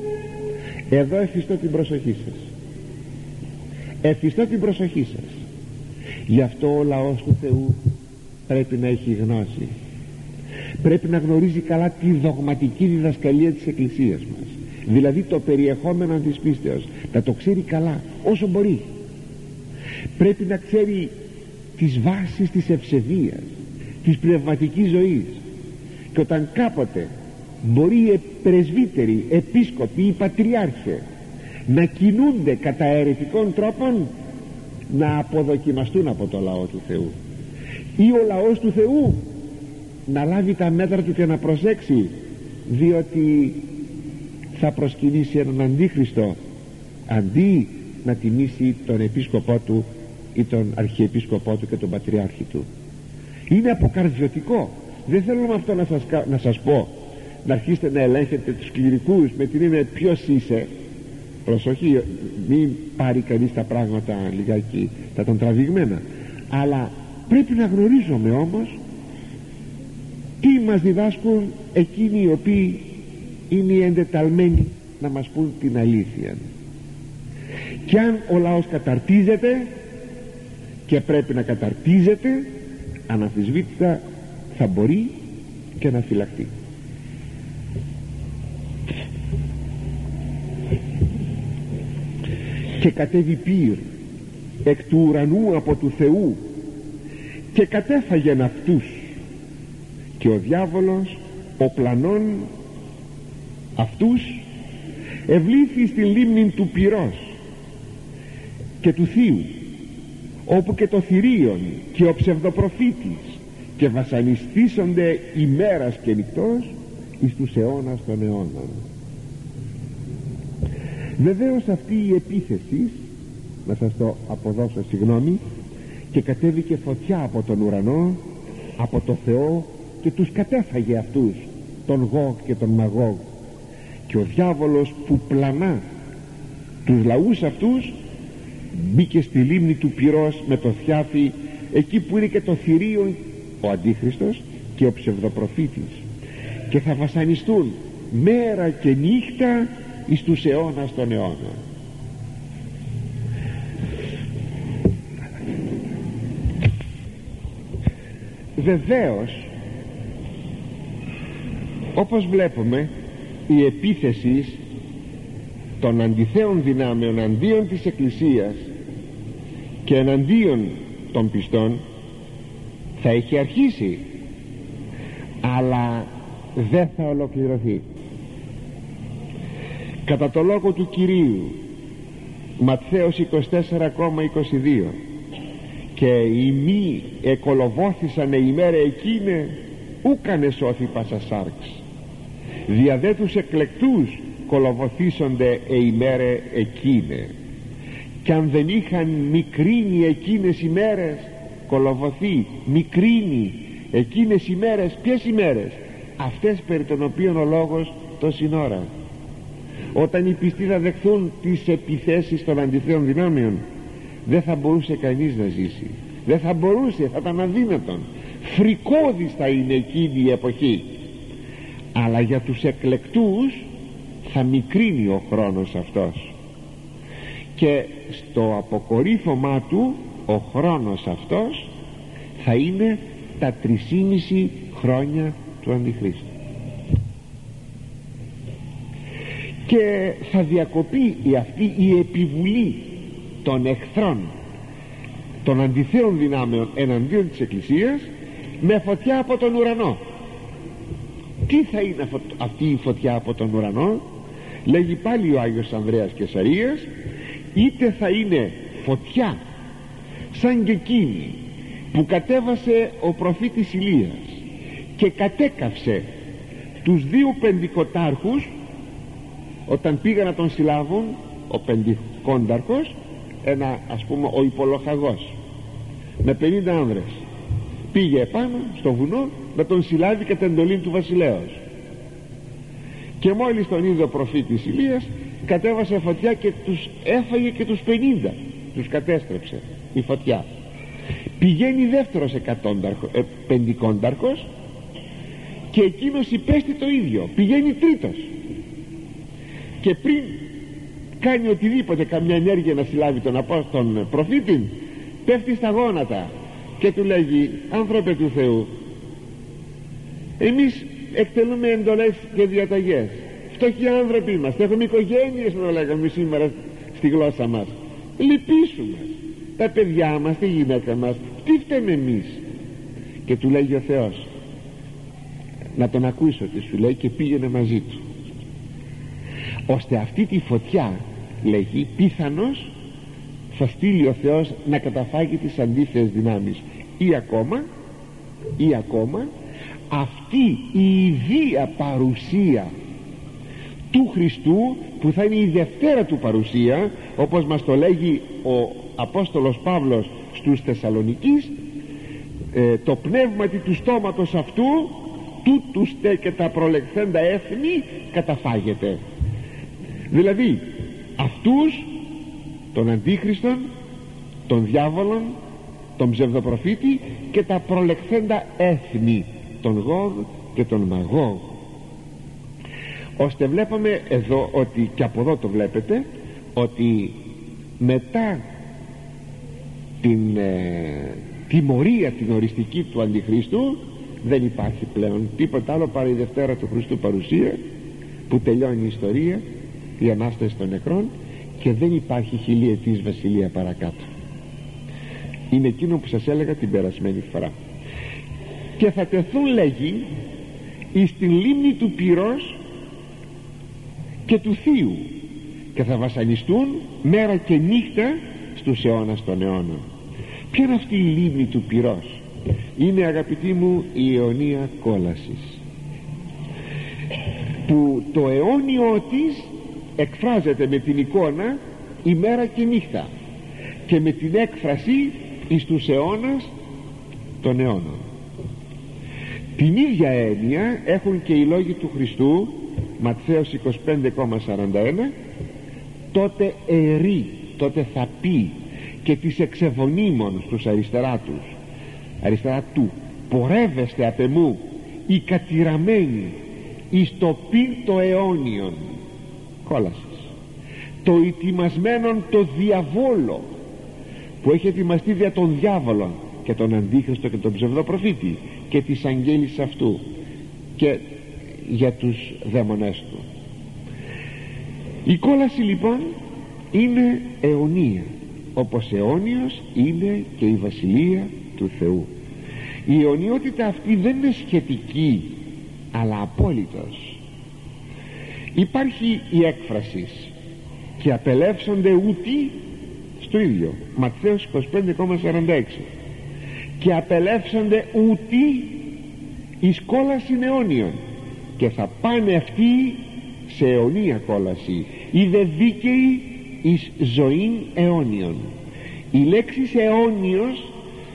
Εδώ εφιστώ την προσοχή σας, εφιστώ την προσοχή σας. Γι' αυτό ο λαός του Θεού πρέπει να έχει γνώση, πρέπει να γνωρίζει καλά τη δογματική διδασκαλία της Εκκλησίας μας, δηλαδή το περιεχόμενο της πίστεως, να το ξέρει καλά όσο μπορεί. Πρέπει να ξέρει τις βάσεις της ευσεβίας, της πνευματικής ζωής, και όταν κάποτε μπορεί οι πρεσβύτεροι, επίσκοποι ή πατριάρχε να κινούνται κατά αιρετικών τρόπων, να αποδοκιμαστούν από το λαό του Θεού, ή ο λαός του Θεού να λάβει τα μέτρα του και να προσέξει, διότι θα προσκυνήσει έναν Αντίχριστο αντί να τιμήσει τον επίσκοπό του ή τον αρχιεπίσκοπό του και τον πατριάρχη του. Είναι αποκαρδιωτικό. Δεν θέλω με αυτό να σας πω να αρχίσετε να ελέγχετε τους κληρικούς με την είναι ποιος είσαι. Προσοχή, μην πάρει κανείς τα πράγματα λιγάκι, θα ήταν τραβηγμένα. Αλλά πρέπει να γνωρίζουμε όμως τι μας διδάσκουν εκείνοι οι οποίοι είναι οι εντεταλμένοι να μας πούν την αλήθεια. Και αν ο λαός καταρτίζεται, και πρέπει να καταρτίζεται, αναμφισβήτητα θα μπορεί και να φυλαχτεί. Και κατέβη πύρ εκ του ουρανού από του Θεού και κατέφαγεν αυτούς, και ο διάβολος ο πλανών αυτούς ευλήθη στη λίμνη του πυρός και του Θείου, όπου και το θηρίον και ο ψευδοπροφήτης, και βασανιστήσονται ημέρας και νυχτός εις τους αιώνας των αιώνων. Βεβαίως αυτή η επίθεση, να σας το αποδώσω συγγνώμη, και κατέβηκε φωτιά από τον ουρανό, από το Θεό, και τους κατέφαγε αυτούς, τον Γόγ και τον Μαγόγ. Και ο διάβολος που πλανά τους λαούς αυτούς μπήκε στη λίμνη του πυρός με το θιάφι, εκεί που είναι και το θηρίον, ο Αντίχριστος και ο ψευδοπροφήτης, και θα βασανιστούν μέρα και νύχτα εις τους αιώνας των αιώνων. Βεβαίως, όπως βλέπουμε, η επίθεση των αντιθέων δυνάμεων αντίον της Εκκλησίας και εναντίον των πιστών θα έχει αρχίσει, αλλά δεν θα ολοκληρωθεί. Κατά το λόγο του Κυρίου, Ματθαίος 24,22, και οι μη εκολοβόθησαν ημέρα εκείνε ούκανε σώθη πάσα σάρξ, δια δε τους εκλεκτούς κολοβοθήσονται ημέρε εκείνε. Κι αν δεν είχαν μικρύνει εκείνες ημέρες, κολοβοθεί, μικρύνει εκείνες ημέρες. Ποιες ημέρες? Αυτές περί των οποίων ο λόγος τόση ώρα. Όταν οι πιστοί θα δεχθούν τις επιθέσεις των αντιθέων δυνάμεων, δεν θα μπορούσε κανείς να ζήσει, δεν θα μπορούσε, θα ήταν αδύνατον. Φρικώδης θα είναι εκείνη η εποχή. Αλλά για τους εκλεκτούς θα μικρύνει ο χρόνος αυτός, και στο αποκορύφωμά του ο χρόνος αυτός θα είναι τα 3,5 χρόνια του Αντιχρίστου, και θα διακοπεί αυτή η επιβουλή των εχθρών, των αντιθέων δυνάμεων εναντίον της Εκκλησίας, με φωτιά από τον ουρανό. Τι θα είναι αυτή η φωτιά από τον ουρανό? Λέγει πάλι ο Άγιος Ανδρέας Κεσαρίας, είτε θα είναι φωτιά σαν και εκείνη που κατέβασε ο προφήτης Ηλίας και κατέκαυσε τους δύο πεντηκοντάρχους όταν πήγαν να τον συλλάβουν, ο πεντηκόνταρχος, ένα ας πούμε ο υπολοχαγός με 50 άνδρες πήγε επάνω στο βουνό να τον συλλάβει κατά εντολή του βασιλέως, και μόλις τον είδε ο προφήτης Ηλίας κατέβασε φωτιά και τους έφαγε και τους 50 τους κατέστρεψε η φωτιά. Πηγαίνει δεύτερος πεντηκόνταρχος και εκείνος υπέστη το ίδιο, πηγαίνει τρίτος, και πριν κάνει οτιδήποτε, καμιά ενέργεια να συλλάβει τον προφήτη, πέφτει στα γόνατα και του λέγει: άνθρωπε του Θεού, εμείς εκτελούμε εντολές και διαταγές, φτωχοί άνθρωποι είμαστε, έχουμε οικογένειες, να λέγαμε σήμερα στη γλώσσα μας, λυπήσουμε τα παιδιά μας, τη γυναίκα μας, τι φταίμε εμείς? Και του λέγει ο Θεός να τον ακούσω τι σου λέει, και πήγαινε μαζί του, ώστε αυτή τη φωτιά, λέγει, πιθανώς θα στείλει ο Θεός να καταφάγει τις αντίθετες δυνάμεις, ή ακόμα αυτή η ιδία παρουσία του Χριστού, που θα είναι η δευτέρα του παρουσία, όπως μας το λέγει ο Απόστολος Παύλος στους Θεσσαλονικείς, το πνεύματι του στόματος αυτού τούτους τε και τα προλεχθέντα έθνη καταφάγεται. Δηλαδή αυτούς, τον Αντίχριστον, τον διάβολον, τον ψευδοπροφήτη και τα προλεχθέντα έθνη, τον Γόγ και τον Μαγόγ. Ώστε βλέπαμε εδώ ότι, και από εδώ το βλέπετε, ότι μετά την τιμωρία την οριστική του Αντιχρίστου δεν υπάρχει πλέον τίποτα άλλο παρά η Δευτέρα του Χριστού παρουσία, που τελειώνει η ιστορία, η Ανάσταση των νεκρών, και δεν υπάρχει χιλιετής βασιλεία παρακάτω. Είναι εκείνο που σας έλεγα την περασμένη φορά. Και θα τεθούν, λέγει, εις την λίμνη του πυρός και του θείου, και θα βασανιστούν μέρα και νύχτα στους αιώνας των αιώνων. Ποια είναι αυτή η λίμνη του πυρός? Είναι, αγαπητοί μου, η αιωνία κόλασης, που το αιώνιό της εκφράζεται με την εικόνα ημέρα και νύχτα, και με την έκφραση εις τους αιώνας των αιώνων. Την ίδια έννοια έχουν και οι λόγοι του Χριστού, Ματθαίος 25,41, τότε ερεί, τότε θα πει, και τις εξεβονίμων στους αριστερά του, πορεύεστε απ' εμού οι κατηραμένοι εις το πύρτο αιώνιον κόλασης, το ετοιμασμένον το διαβόλο, που έχει ετοιμαστεί δια των διάβολων και τον Αντίχριστο και τον ψευδοπροφήτη και τις αγγέλης αυτού και για τους δαίμονές του. Η κόλαση λοιπόν είναι αιωνία, όπως αιώνιος είναι και η βασιλεία του Θεού. Η αιωνιότητα αυτή δεν είναι σχετική, αλλά απόλυτος. Υπάρχει η έκφραση και απελεύσονται ούτι στο ίδιο, Ματθαίος 25,46, και απελεύσονται ούτι εις κόλαση αιώνιον, και θα πάνε αυτοί σε αιωνία κόλαση, ή δε δίκαιοι εις ζωήν αιώνιον. Η λέξη αιώνιος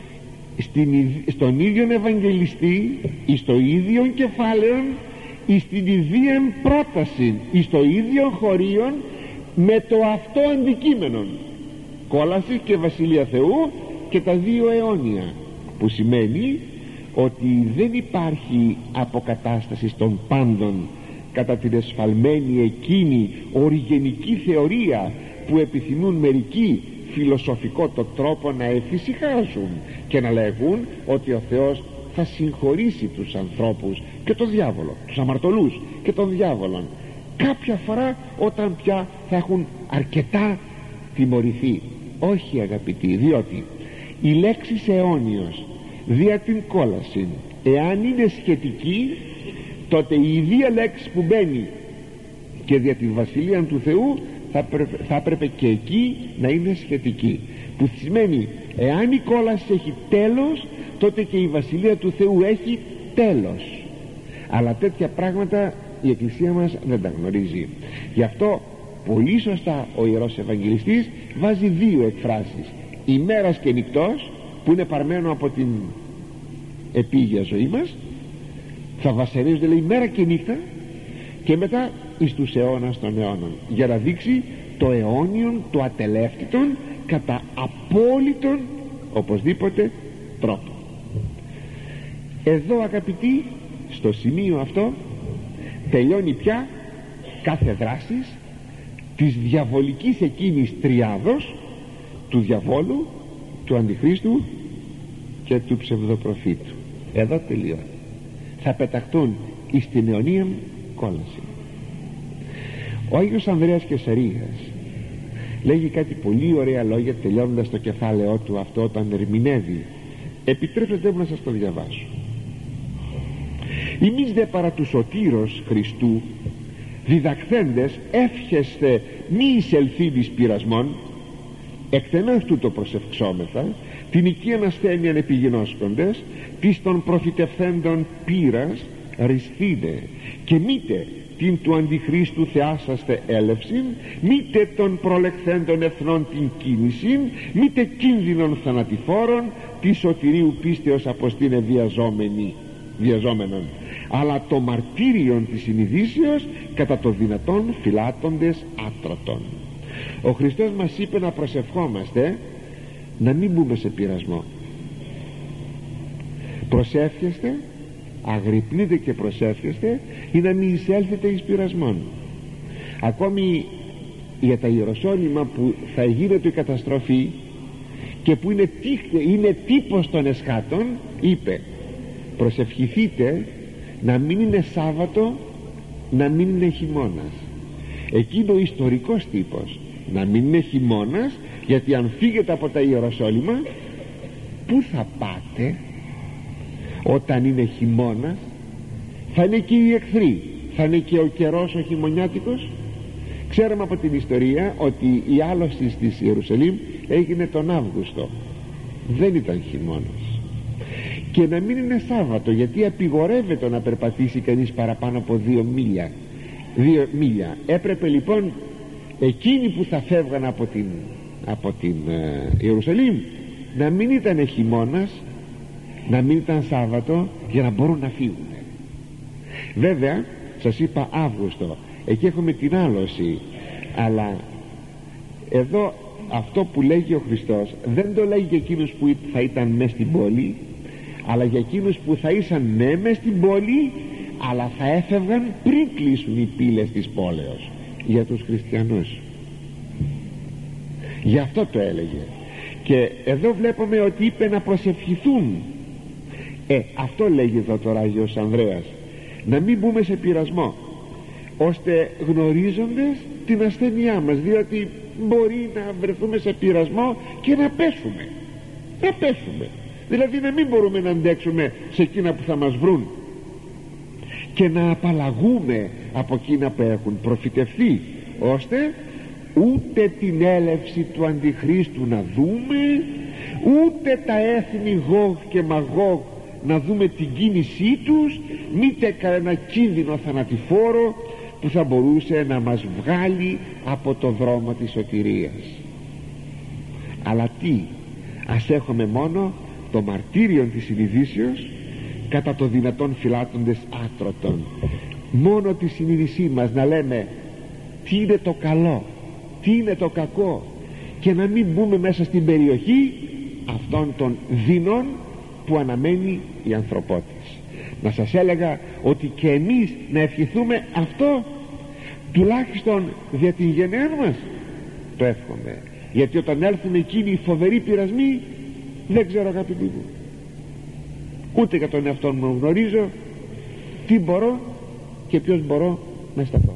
στον ίδιο Ευαγγελιστή, εις το ίδιο κεφάλαιο, εις την ίδια πρόταση, εις το ίδιο χωρίον, με το αυτό αντικείμενο, κόλαση και βασιλεία Θεού, και τα δύο αιώνια, που σημαίνει ότι δεν υπάρχει αποκατάσταση των πάντων κατά την εσφαλμένη εκείνη οριγενική θεωρία που επιθυμούν μερικοί φιλοσοφικό το τρόπο να εφησυχάσουν και να λέγουν ότι ο Θεός θα συγχωρήσει τους ανθρώπους και τον διάβολο, τους αμαρτωλούς και τον διάβολον, κάποια φορά όταν πια θα έχουν αρκετά τιμωρηθεί. Όχι, αγαπητοί, διότι η λέξη αιώνιος δια την κόλαση, εάν είναι σχετική, τότε η ίδια λέξη που μπαίνει και δια τη βασιλεία του Θεού θα έπρεπε και εκεί να είναι σχετική, που σημαίνει εάν η κόλαση έχει τέλος, τότε και η Βασιλεία του Θεού έχει τέλος. Αλλά τέτοια πράγματα η Εκκλησία μας δεν τα γνωρίζει. Γι' αυτό πολύ σωστά ο Ιερός Ευαγγελιστής βάζει δύο εκφράσεις: ημέρας και νυχτός, που είναι παρμένο από την επίγεια ζωή μας, θα βασανίζονται, λέει, μέρα και νύχτα, και μετά εις τους αιώνας των αιώνων, για να δείξει το αιώνιον, το ατελεύτητον, κατά απόλυτον οπωσδήποτε τρόπο. Εδώ, αγαπητοί, στο σημείο αυτό τελειώνει πια κάθε δράσης της διαβολικής εκείνης τριάδος, του διαβόλου, του Αντιχρίστου και του ψευδοπροφήτου. Εδώ τελειώνει. Θα πεταχτούν εις την αιωνία κόλαση. Ο Άγιος Ανδρέας Κεσαρίας λέγει κάτι πολύ ωραία λόγια τελειώνοντας το κεφάλαιό του αυτό, όταν ερμηνεύει. Επιτρέψτε μου να σας το διαβάσω. «Εμείς δε παρά του σωτήρος Χριστού διδαχθέντες εύχεστε μη εισελθήν εις πειρασμόν, εκτενάς τούτο προσευχόμεθα, την οικίαν ασθένειαν επιγινώσκοντες, της των προφητευθέντων πείρας ρησθείτε, και μήτε την του Αντιχρίστου θεάσαστε έλευσιν, μήτε των προλεχθέντων εθνών την κίνησιν, μήτε κίνδυνων θανατηφόρων της σωτηρίου πίστεως αποστήνε βιαζόμενον, αλλά το μαρτύριον της συνειδήσεως κατά το δυνατόν φυλάττοντες άτρωτον». Ο Χριστός μας είπε να προσευχόμαστε να μην μπούμε σε πειρασμό. Προσεύχεστε, αγρυπνείτε και προσεύχεστε, ή να μην εισέλθετε εις πειρασμόν. Ακόμη για τα Ιεροσόλυμα που θα γίνεται η καταστροφή και που είναι τύπος των εσχάτων, είπε προσευχηθείτε να μην είναι Σάββατο, να μην είναι χειμώνας. Εκείνο ο ιστορικός τύπος, να μην είναι χειμώνας, γιατί αν φύγετε από τα Ιεροσόλυμα, πού θα πάτε όταν είναι χειμώνας? Θα είναι και οι εχθροί, θα είναι και ο καιρός ο χειμωνιάτικος. Ξέρουμε από την ιστορία ότι η άλωση της Ιερουσαλήμ έγινε τον Αύγουστο, δεν ήταν χειμώνας. Και να μην είναι Σάββατο, γιατί απειγορεύεται να περπατήσει κανείς παραπάνω από 2 μίλια. Έπρεπε λοιπόν εκείνοι που θα φεύγαν από την Ιερουσαλήμ να μην ήταν χειμώνας, να μην ήταν Σάββατο, για να μπορούν να φύγουν. Βέβαια σας είπα Αύγουστο, εκεί έχουμε την άλωση, αλλά εδώ αυτό που λέγει ο Χριστός δεν το λέγει για εκείνους που θα ήταν μες στην πόλη, αλλά για εκείνους που θα ήσαν μες στην πόλη, αλλά θα έφευγαν πριν κλείσουν οι πύλες της πόλεως, για τους χριστιανούς. Γι' αυτό το έλεγε. Και εδώ βλέπουμε ότι είπε να προσευχηθούν. Αυτό λέγει εδώ τώρα Άγιος Ανδρέας, να μην μπούμε σε πειρασμό, ώστε γνωρίζοντας την ασθένειά μας, διότι μπορεί να βρεθούμε σε πειρασμό και να πέσουμε, δηλαδή να μην μπορούμε να αντέξουμε σε εκείνα που θα μας βρουν, και να απαλλαγούμε από εκείνα που έχουν προφητευθεί, ώστε ούτε την έλευση του Αντιχρίστου να δούμε, ούτε τα έθνη Γόγ και Μαγόγ να δούμε την κίνησή τους, μήτε κανένα κίνδυνο θανατηφόρο που θα μπορούσε να μας βγάλει από το δρόμο της σωτηρίας. Αλλά τι, ας έχουμε μόνο το μαρτύριο της συνειδήσεως, κατά το δυνατόν φυλάττοντες άτρωτον, μόνο τη συνείδησή μας να λέμε τι είναι το καλό, τι είναι το κακό, και να μην μπούμε μέσα στην περιοχή αυτών των δεινών που αναμένει η ανθρωπότης. Να σας έλεγα ότι και εμείς να ευχηθούμε αυτό, τουλάχιστον για την γενεά μας. Το εύχομαι, γιατί όταν έρθουν εκείνοι οι φοβεροί πειρασμοί, δεν ξέρω αγαπητοί μου, ούτε για τον εαυτό μου γνωρίζω τι μπορώ και ποιος μπορώ να σταθώ.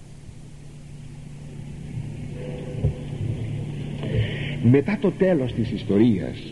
Μετά το τέλος της ιστορίας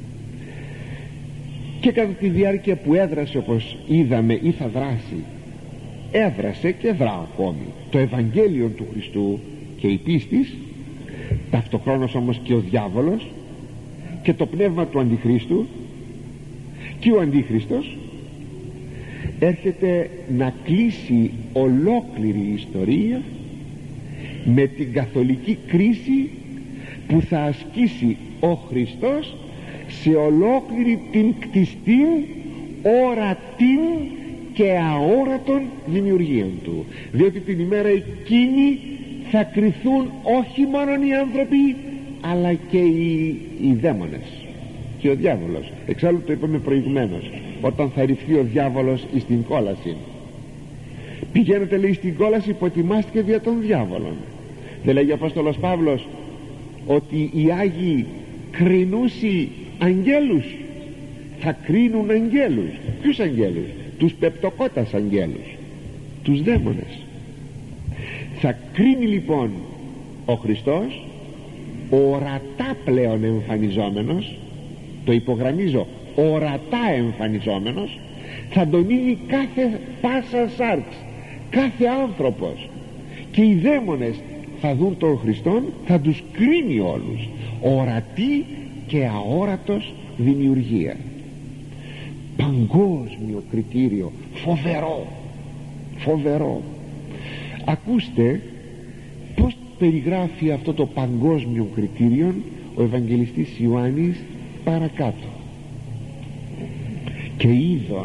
και κατά τη διάρκεια που έδρασε, όπως είδαμε, ή θα δράσει, έδρασε και δρά ακόμη το Ευαγγέλιο του Χριστού και η πίστης, ταυτοχρόνως όμως και ο διάβολος και το πνεύμα του Αντιχρίστου, και ο Αντίχριστος έρχεται να κλείσει ολόκληρη η ιστορία με την καθολική κρίση που θα ασκήσει ο Χριστός σε ολόκληρη την κτιστή, ορατήν και αόρατον δημιουργία του. Διότι την ημέρα εκείνη θα κριθούν όχι μόνο οι άνθρωποι, αλλά και οι δαίμονες και ο διάβολος. Εξάλλου το είπαμε προηγουμένως, όταν θα ρηφθεί ο διάβολος στην κόλαση. Πηγαίνετε, λέει, στην κόλαση που ετοιμάστηκε δια των διάβολων. Δεν λέγει ο Απόστολος Παύλος ότι οι Άγιοι κρινούσι αγγέλους? Θα κρίνουν αγγέλους. Ποιους αγγέλους? Τους πεπτοκότας αγγέλους, τους δαίμονες. Θα κρίνει λοιπόν ο Χριστός, ορατά πλέον εμφανιζόμενος, το υπογραμμίζω, ορατά εμφανιζόμενος, θα τον είδει κάθε πάσα σάρξ, κάθε άνθρωπος, και οι δαίμονες θα δουν τον Χριστόν, θα τους κρίνει όλους. Ορατή και αόρατος δημιουργία, παγκόσμιο κριτήριο, φοβερό. Ακούστε πως περιγράφει αυτό το παγκόσμιο κριτήριο ο Ευαγγελιστής Ιωάννης παρακάτω. Και είδον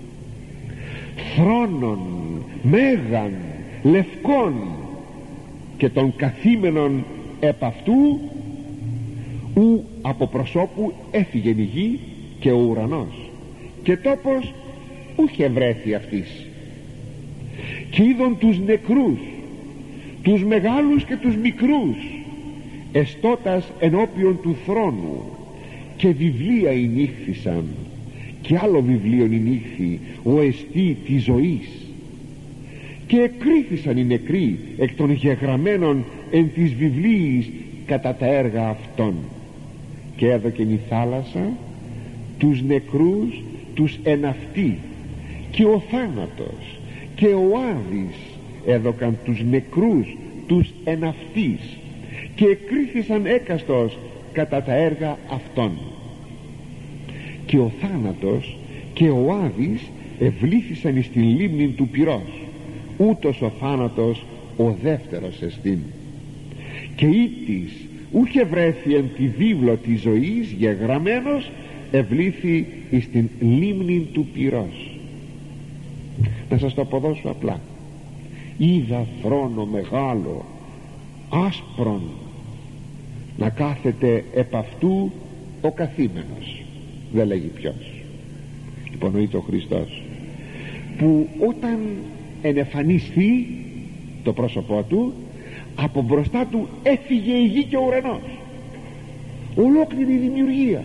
θρόνων μέγαν λευκών και των καθήμενων επ' αυτού, ου από προσώπου έφυγεν η γη και ο ουρανός, και τόπος ούχε βρέθη αυτής. Και είδον τους νεκρούς, τους μεγάλους και τους μικρούς, εστώτας ενώπιον του θρόνου, και βιβλία ηνύχθησαν, και άλλο βιβλίο ηνύχθη, ο εστί της ζωής. Και εκρίθησαν οι νεκροί εκ των γεγραμμένων εν της βιβλίης κατά τα έργα αυτών. Και έδωκεν η θάλασσα τους νεκρούς τους εν αυτή, και ο θάνατος και ο Άδης έδωκαν τους νεκρούς τους εν αυτής, και εκρίθησαν έκαστος κατά τα έργα αυτών. Και ο θάνατος και ο Άδης ευλήθησαν εις την λίμνη του πυρός, ούτως ο θάνατος ο δεύτερος εστίν. Και ήτης ούχε βρέθη εν τη βίβλο της ζωής γεγραμμένος, ευλήθη εις την λίμνη του πυρός. Να σας το αποδώσω απλά. Είδα θρόνο μεγάλο άσπρον, να κάθεται επ' αυτού ο καθήμενος, δεν λέγει ποιος, υπονοείται ο Χριστός, που όταν ενεφανιστεί το πρόσωπό του, από μπροστά του έφυγε η γη και ο ουρανός, ολόκληρη η δημιουργία,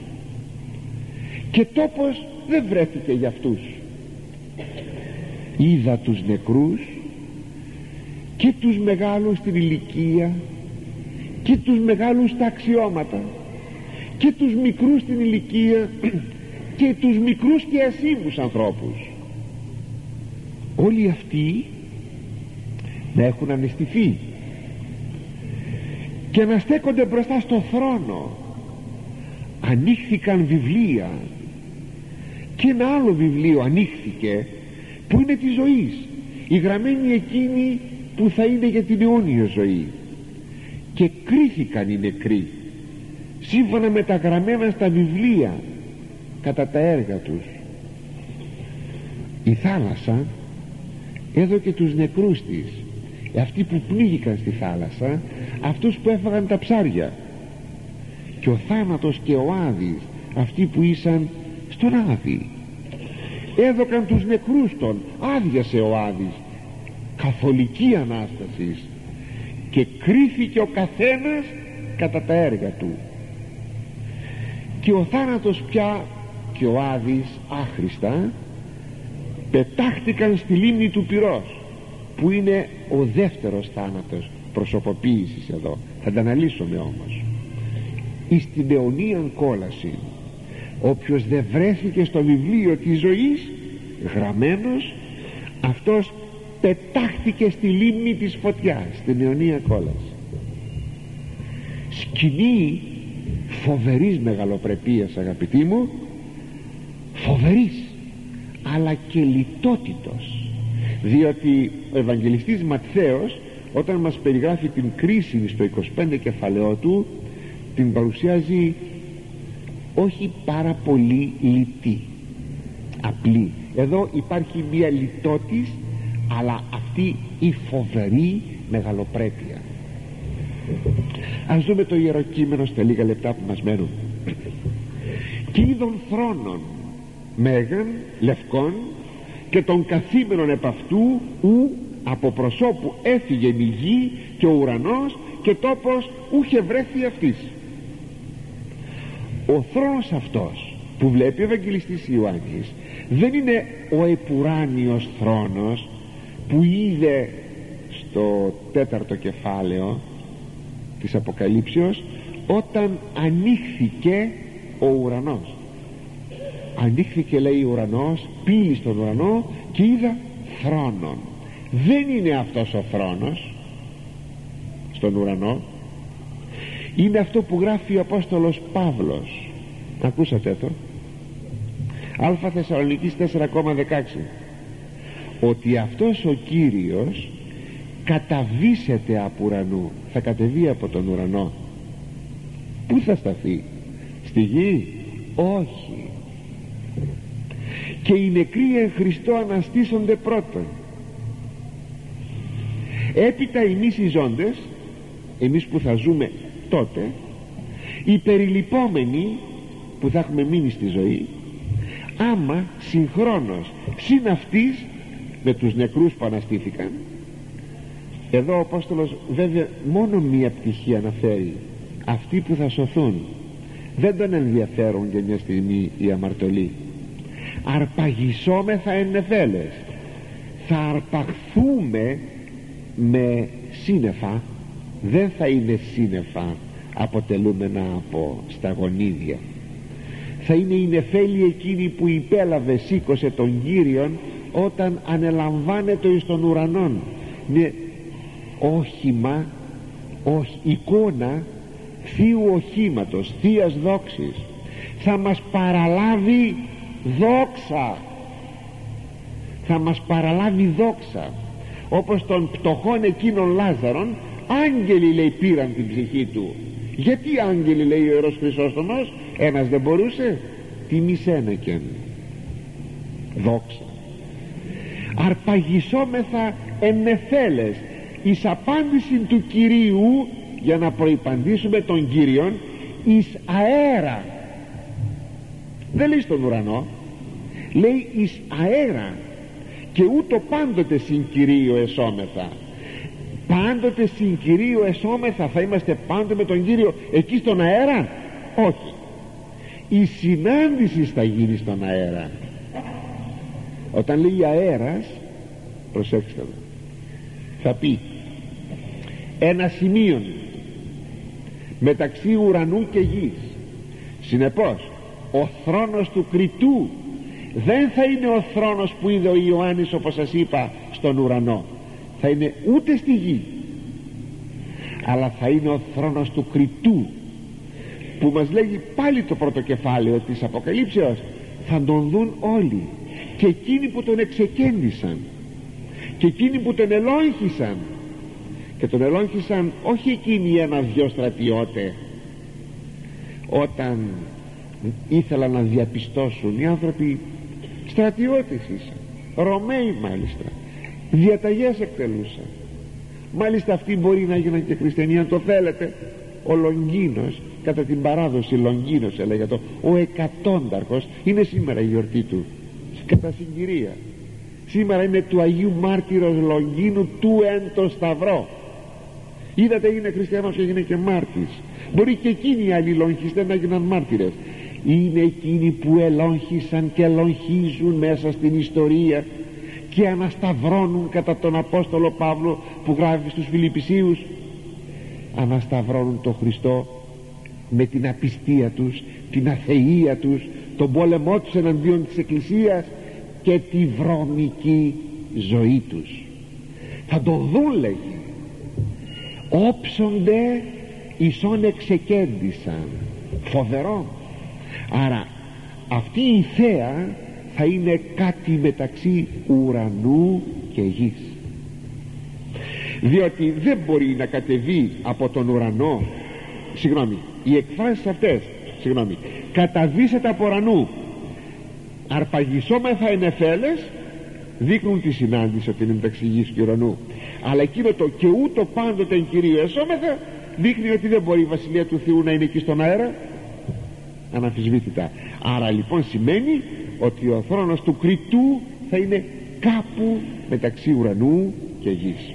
και τόπος δεν βρέθηκε για αυτούς. Είδα τους νεκρούς και τους μεγάλους στην ηλικία και τους μεγάλους στα αξιώματα και τους μικρούς στην ηλικία και τους μικρούς και ασήμους ανθρώπους, όλοι αυτοί να έχουν αναισθηθεί και να στέκονται μπροστά στο θρόνο. Ανοίχθηκαν βιβλία, και ένα άλλο βιβλίο ανοίχθηκε που είναι της ζωής, η γραμμένη εκείνη που θα είναι για την αιώνια ζωή, και κρίθηκαν οι νεκροί σύμφωνα με τα γραμμένα στα βιβλία κατά τα έργα τους. Η θάλασσα έδωκε τους νεκρούς της, αυτοί που πνίγηκαν στη θάλασσα, αυτούς που έφαγαν τα ψάρια, και ο θάνατος και ο Άδης, αυτοί που ήσαν στον Άδη, έδωκαν τους νεκρούς των, άδειασε ο Άδης, καθολική Ανάσταση, και κρίθηκε ο καθένας κατά τα έργα του. Και ο θάνατος πια και ο Άδης άχρηστα πετάχτηκαν στη λίμνη του πυρός, που είναι ο δεύτερος θάνατος προσωποποίησης εδώ. Θα τα αναλύσουμε όμως. Εις την αιωνίαν κόλαση, όποιος δεν βρέθηκε στο βιβλίο της ζωής γραμμένος, αυτός πετάχτηκε στη λίμνη της φωτιάς, στην αιωνία κόλαση. Σκηνή φοβερής μεγαλοπρεπίας, αγαπητοί μου, φοβερής, αλλά και λιτότητος, διότι ο Ευαγγελιστής Ματθαίος, όταν μας περιγράφει την κρίση στο 25 κεφαλαίο του, την παρουσιάζει όχι πάρα πολύ λιτή, απλή. Εδώ υπάρχει μια λιτότης, αλλά αυτή η φοβερή μεγαλοπρέπεια. Ας δούμε το Ιερό Κείμενο στα λίγα λεπτά που μας μένουν. «Και είδων θρόνων μέγαν λευκών και των καθήμενων επ' αυτού, ου από προσώπου έφυγε η γη και ο ουρανός και τόπος ούχε βρέθη αυτής». Ο θρόνος αυτός που βλέπει ο Ευαγγελιστής Ιωάννης δεν είναι ο επουράνιος θρόνος που είδε στο 4ο κεφάλαιο της Αποκαλύψεως, όταν ανοίχθηκε ο ουρανός. Ανοίχθηκε, λέει, ο ουρανός, πύλη στον ουρανό και είδα θρόνον. Δεν είναι αυτός ο θρόνος στον ουρανό, είναι αυτό που γράφει ο Απόστολος Παύλος. Ακούσατε το Α Θεσσαλονικής 4,16, ότι αυτός ο Κύριος καταβήσεται από ουρανού, θα κατεβεί από τον ουρανό. Πού θα σταθεί? Στη γη? Όχι. Και οι νεκροί εν Χριστώ αναστήσονται πρώτον. Έπειτα εμείς οι ζώντες, εμείς που θα ζούμε τότε, οι περιλυπόμενοι που θα έχουμε μείνει στη ζωή, άμα συγχρόνως συν αυτής με τους νεκρούς που αναστήθηκαν. Εδώ ο Απόστολος βέβαια μόνο μία πτυχή αναφέρει, αυτοί που θα σωθούν. Δεν τον ενδιαφέρουν για μια στιγμή οι αμαρτωλοί. Αρπαγισόμεθα εν νεφέλες, θα αρπαχθούμε με σύννεφα. Δεν θα είναι σύννεφα αποτελούμενα από σταγονίδια, θα είναι η νεφέλη εκείνη που υπέλαβε, σήκωσε τον Κύριον όταν ανελαμβάνεται εις τον ουρανόν. Είναι όχημα, εικόνα θείου οχήματος, θείας δόξης. Θα μας παραλάβει δόξα, θα μας παραλάβει δόξα. Όπως των πτωχών εκείνων Λάζαρων, άγγελοι, λέει, πήραν την ψυχή του. Γιατί άγγελοι, λέει ο Ιερός Χρυσόστομος? Ένας δεν μπορούσε? Τιμησένεκεν. Δόξα. Αρπαγισόμεθα εν νεφέλες, εις απάντηση του Κυρίου, για να προϋπαντήσουμε τον Κύριον, εις αέρα. Δεν λέει στον ουρανό, λέει εις αέρα. Και ούτω πάντοτε συν Κυρίου εσώμεθα. Πάντοτε συν Κυρίου εσώμεθα. Θα είμαστε πάντοτε με τον Κύριο εκεί στον αέρα? Όχι. Η συνάντηση θα γίνει στον αέρα. Όταν λέει αέρας, προσέξτε, θα πει ένα σημείο μεταξύ ουρανού και γης. Συνεπώς ο θρόνος του κριτού δεν θα είναι ο θρόνος που είδε ο Ιωάννης, όπως σας είπα, στον ουρανό. Θα είναι ούτε στη γη, αλλά θα είναι ο θρόνος του κριτού, που μας λέγει πάλι το πρώτο κεφάλαιο της Αποκαλύψεως. Θα τον δουν όλοι, και εκείνοι που τον εξεκέντησαν, και εκείνοι που τον ελόγχησαν. Και τον ελόγχησαν όχι εκείνοι ένα-δυο στρατιώτες, όταν ήθελαν να διαπιστώσουν. Οι άνθρωποι στρατιώτες ήσαν, Ρωμαίοι μάλιστα, διαταγές εκτελούσαν. Μάλιστα αυτοί μπορεί να γίναν και χριστιανοί αν το θέλετε. Ο Λονγκίνος, κατά την παράδοση Λονγκίνος έλεγε το, ο εκατόνταρχος, είναι σήμερα η γιορτή του κατά συγκυρία. Σήμερα είναι του Αγίου Μάρτυρος Λονγκίνου του εν το Σταυρό. Είδατε, έγινε χριστιανός και έγινε και μάρτης. Μπορεί και εκείνοι οι άλλοι λόγχιστες να γίναν μάρτυρες. Είναι εκείνοι που ελόγχησαν και ελόγχιζουν μέσα στην ιστορία και ανασταυρώνουν, κατά τον Απόστολο Παύλο που γράφει στους Φιλιππισίους, ανασταυρώνουν τον Χριστό με την απιστία τους, την αθεΐα τους, τον πόλεμό τους εναντίον της Εκκλησίας και τη βρώμικη ζωή τους. θα τον δουν, λέγει. Όψονται ισόν εξεκέντησαν. Φοβερό. Άρα αυτή η θέα θα είναι κάτι μεταξύ ουρανού και γης, διότι δεν μπορεί να κατεβεί από τον ουρανό, οι εκφράσεις αυτές, καταβήσετε από ουρανού, αρπαγισόμεθα εν εφέλες, δείχνουν τη συνάντηση ότι είναι μεταξύ γης και ουρανού. Αλλά εκείνο το και ούτω πάντοτε εν Κυρίω εσώμεθα δείχνει ότι δεν μπορεί η Βασιλεία του Θεού να είναι εκεί στον αέρα, αναμφισβήτητα. Άρα λοιπόν σημαίνει ότι ο θρόνος του κριτού θα είναι κάπου μεταξύ ουρανού και γης.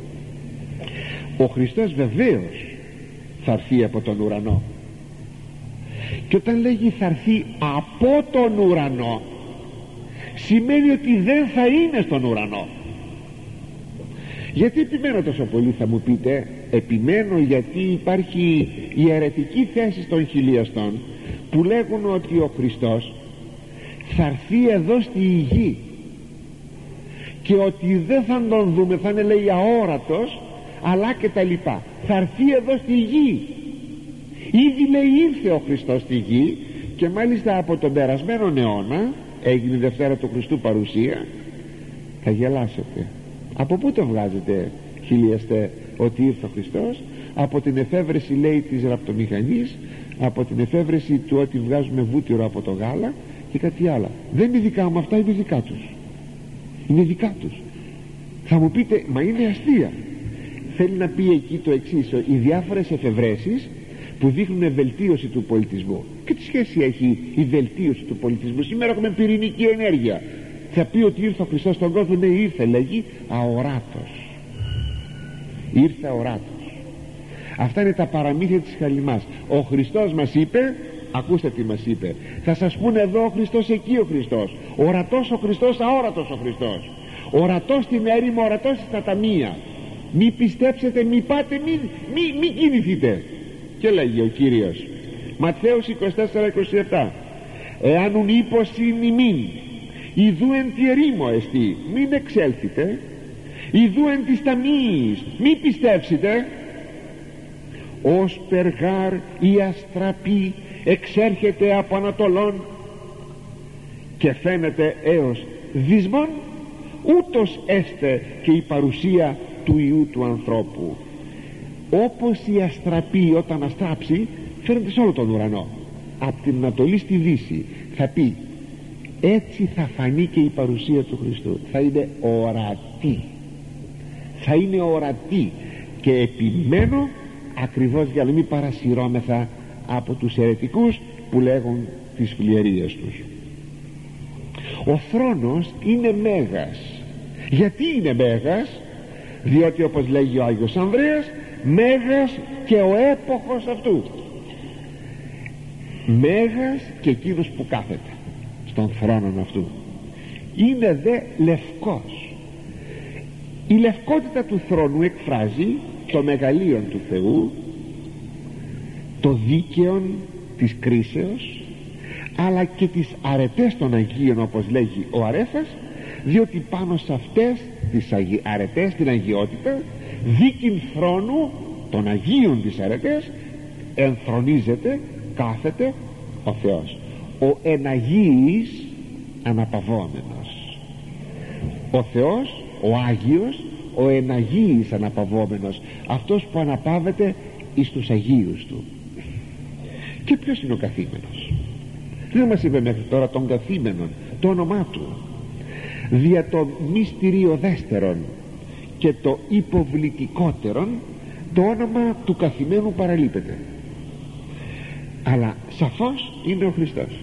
Ο Χριστός βεβαίως θα έρθει από τον ουρανό, και όταν λέγει θα έρθει από τον ουρανό σημαίνει ότι δεν θα είναι στον ουρανό. Γιατί επιμένω τόσο πολύ, θα μου πείτε? Επιμένω γιατί υπάρχει η αιρετική θέση των χιλιαστών που λέγουν ότι ο Χριστός θα έρθει εδώ στη γη και ότι δεν θα τον δούμε, θα είναι, λέει, αόρατος, αλλά και τα λοιπά. Θα έρθει εδώ στη γη. Ήδη, λέει, ήρθε ο Χριστός στη γη, και μάλιστα από τον περασμένο αιώνα έγινε η Δευτέρα του Χριστού παρουσία. Θα γελάσετε. Από πού το βγάζετε, χιλιαστέ, ότι ήρθε ο Χριστός? Από την εφεύρεση, λέει, της ραπτομηχανής, από την εφεύρεση του ότι βγάζουμε βούτυρο από το γάλα και κάτι άλλο. Δεν είναι δικά μου αυτά, είναι δικά τους. Είναι δικά τους. Θα μου πείτε, μα είναι αστεία. Θέλει να πει εκεί το εξής: οι διάφορες εφευρέσεις που δείχνουν βελτίωση του πολιτισμού. Και τι σχέση έχει η βελτίωση του πολιτισμού? Σήμερα έχουμε πυρηνική ενέργεια. Θα πει ότι ήρθε ο Χριστός στον κόσμο? Ναι, ήρθε, λέγει, αοράτος. Ήρθε αοράτος. Αυτά είναι τα παραμύθια της χαλιμάς. Ο Χριστός μας είπε, ακούστε τι μας είπε, θα σας πούνε εδώ ο Χριστός, εκεί ο Χριστός, ορατός ο Χριστός, αόρατος ο Χριστός, ορατός στην έρημο, ορατός στα ταμεία. Μη πιστέψετε, μη πάτε, μη κινηθείτε. Και λέγει ο Κύριος, Ματθαίος 24-27, εάν ουν ύποσιν ημίν ιδού εν τη ερήμο εστί, μην εξέλθετε, ιδού εν της ταμείας, μη πιστέψετε, ως περγάρ η αστραπή εξέρχεται από Ανατολών και φαίνεται έως δυσμόν, ούτως έστε και η παρουσία του Υιού του ανθρώπου. Όπως η αστραπή όταν αστράψει φαίνεται σε όλο τον ουρανό, από την Ανατολή στη Δύση, θα πει, έτσι θα φανεί και η παρουσία του Χριστού. Θα είναι ορατή, θα είναι ορατή. Και επιμένω ακριβώς για να μην παρασυρώμεθα από τους αιρετικούς που λέγουν τις φλιαρίες τους. Ο θρόνος είναι μέγας. Γιατί είναι μέγας? Διότι, όπως λέγει ο Άγιος Ανδρέας, μέγας και ο έποχος αυτού. Μέγας και εκείνος που κάθεται στον θρόνο αυτού. Είναι δε λευκός. Η λευκότητα του θρόνου εκφράζει το μεγαλείον του Θεού, το δίκαιον της κρίσεως, αλλά και τις αρετές των Αγίων, όπως λέγει ο Αρέφας, διότι πάνω σε αυτές τις αρετές, την αγιότητα, δίκην θρόνου των Αγίων τις αρετές, ενθρονίζεται, κάθεται ο Θεός, ο εναγίης αναπαυόμενος. Ο Θεός, ο Άγιος, ο εναγίης αναπαυόμενος, αυτός που αναπαύεται εις τους Αγίους του. Και ποιος είναι ο καθήμενος? Δεν μας είπε μέχρι τώρα τον καθήμενον, το όνομά του. Δια το μυστηριωδέστερον και το υποβλητικότερον το όνομα του καθημένου παραλείπεται, αλλά σαφώς είναι ο Χριστός,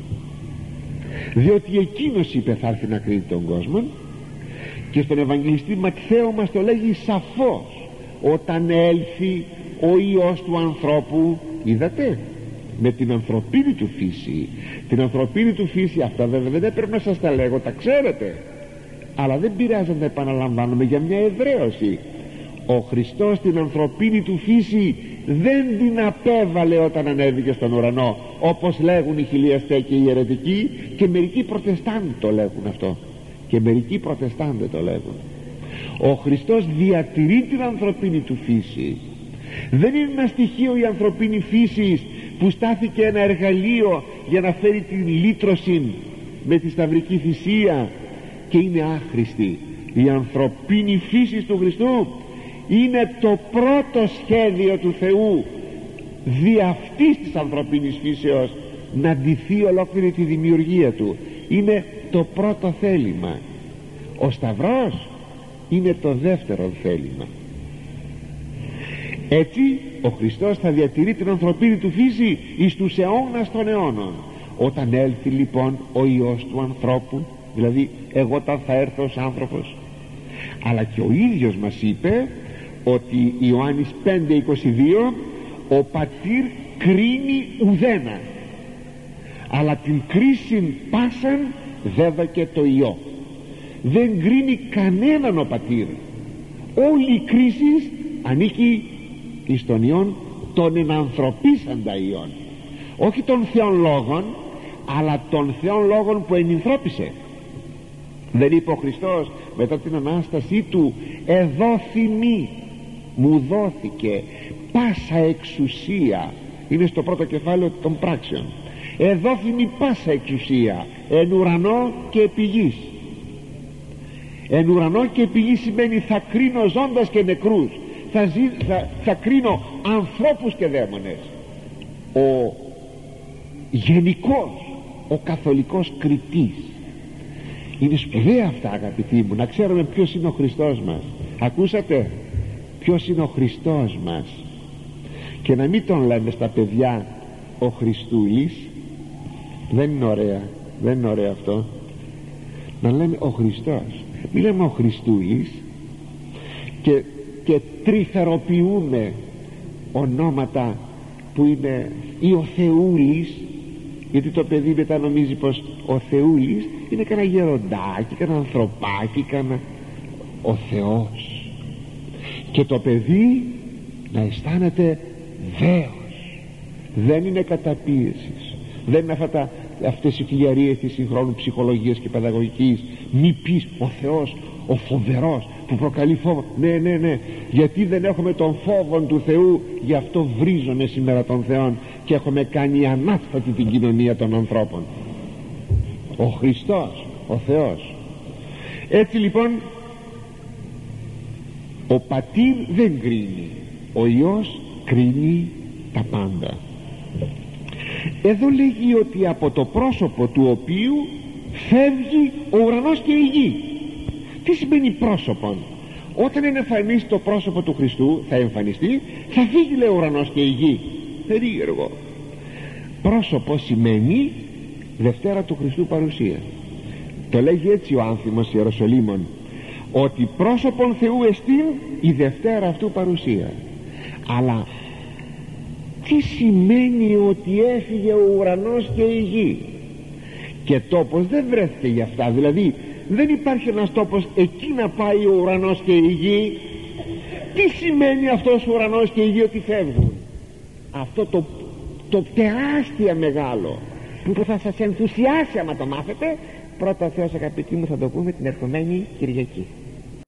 διότι εκείνος είπε θα έρθει να κρίνει τον κόσμο. Και στον Ευαγγελιστή Ματθαίο μας το λέγει σαφώς, όταν έλθει ο Υιός του ανθρώπου, είδατε, με την ανθρωπίνη του φύση. Την ανθρωπίνη του φύση, αυτά βέβαια δεν έπρεπε να σας τα λέγω, τα ξέρετε, αλλά δεν πειράζει να τα επαναλαμβάνουμε για μια εδραίωση. Ο Χριστός την ανθρωπίνη του φύση δεν την απέβαλε όταν ανέβηκε στον ουρανό, όπως λέγουν οι χιλιαστές και οι αιρετικοί, και μερικοί προτεστάντες το λέγουν αυτό, και μερικοί προτεστάντες το λέγουν. Ο Χριστός διατηρεί την ανθρωπίνη του φύση. Δεν είναι ένα στοιχείο η ανθρωπίνη φύση που στάθηκε ένα εργαλείο για να φέρει την λύτρωση με τη σταυρική θυσία και είναι άχρηστη. Η ανθρωπίνη φύση του Χριστού είναι το πρώτο σχέδιο του Θεού δι' αυτής της ανθρωπίνης φύσεως να ντυθεί ολόκληρη τη δημιουργία του. Είναι το πρώτο θέλημα. Ο Σταυρός είναι το δεύτερο θέλημα. Έτσι ο Χριστός θα διατηρεί την ανθρωπίνη του φύση εις τους αιώνας των αιώνων. Όταν έλθει λοιπόν ο Υιός του ανθρώπου, δηλαδή εγώ όταν θα έρθω ως άνθρωπος, αλλά και ο ίδιος μας είπε ότι Ιωάννης 5:22 ο πατήρ κρίνει ουδένα, αλλά την κρίση πάσαν δέδωκε το Υιό. Δεν κρίνει κανέναν ο πατήρ. Όλη η κρίση ανήκει εις τον Υιόν των ενανθρωπίσαντα Υιών, όχι των Θεών λόγων, αλλά των Θεών λόγων που ενυνθρώπισε. Δεν είπε ο Χριστός μετά την Ανάστασή του εδόθημη, μου δόθηκε πάσα εξουσία? Είναι στο πρώτο κεφάλαιο των πράξεων. Εδόθημη πάσα εξουσία εν ουρανό και επί γης. Εν ουρανό και επί γης σημαίνει θα κρίνω ζώντας και νεκρούς, θα κρίνω ανθρώπους και δαίμονες. Ο γενικός, ο καθολικός κριτής. Είναι σπουδαία αυτά, αγαπητοί μου, να ξέρουμε ποιος είναι ο Χριστός μας. Ακούσατε ποιος είναι ο Χριστός μας, και να μην τον λέμε στα παιδιά ο Χριστούλης. Δεν είναι ωραία, δεν είναι ωραίο αυτό. Να λέμε ο Χριστός. Μην λέμε ο Χριστούλης και τριθεροποιούμε ονόματα που είναι ή ο Θεούλης, γιατί το παιδί μετά νομίζει πως ο Θεούλης είναι κανένα γεροντάκι, κανένα ανθρωπάκι, ο Θεός. Και το παιδί να αισθάνεται δέος, δεν είναι καταπίεσης, δεν είναι αυτές οι φιλιαρίες της συγχρόνου ψυχολογίας και παιδαγωγικής. Μη πεις ο Θεός, ο φοβερός που προκαλεί φόβο. Ναι, γιατί δεν έχουμε τον φόβο του Θεού, γι' αυτό βρίζομαι σήμερα τον Θεόν και έχουμε κάνει ανάστατη την κοινωνία των ανθρώπων. Ο Χριστός, ο Θεός. Έτσι λοιπόν ο πατήρ δεν κρίνει, ο Υιός κρίνει τα πάντα. Εδώ λέγει ότι από το πρόσωπο του οποίου φεύγει ο ουρανός και η γη. Τι σημαίνει πρόσωπον? Όταν είναι εμφανίσει το πρόσωπο του Χριστού, θα εμφανιστεί, θα φύγει, λέει, ο ουρανός και η γη. Περίεργο. Πρόσωπο σημαίνει Δευτέρα του Χριστού παρουσία. Το λέγει έτσι ο άνθιμος Ιεροσολύμων, ότι πρόσωπον Θεού εστίν η Δευτέρα αυτού παρουσία. Αλλά τι σημαίνει ότι έφυγε ο ουρανός και η γη? Και τόπος δεν βρέθηκε για αυτά. Δηλαδή δεν υπάρχει ένας τόπος εκεί να πάει ο ουρανός και η γη. Τι σημαίνει αυτός ο ουρανός και η γη ότι φεύγουν? Αυτό το τεράστια μεγάλο που θα σας ενθουσιάσει άμα το μάθετε. Πρώτα Θεός, αγαπητοί μου, θα το πούμε την ερχομένη Κυριακή.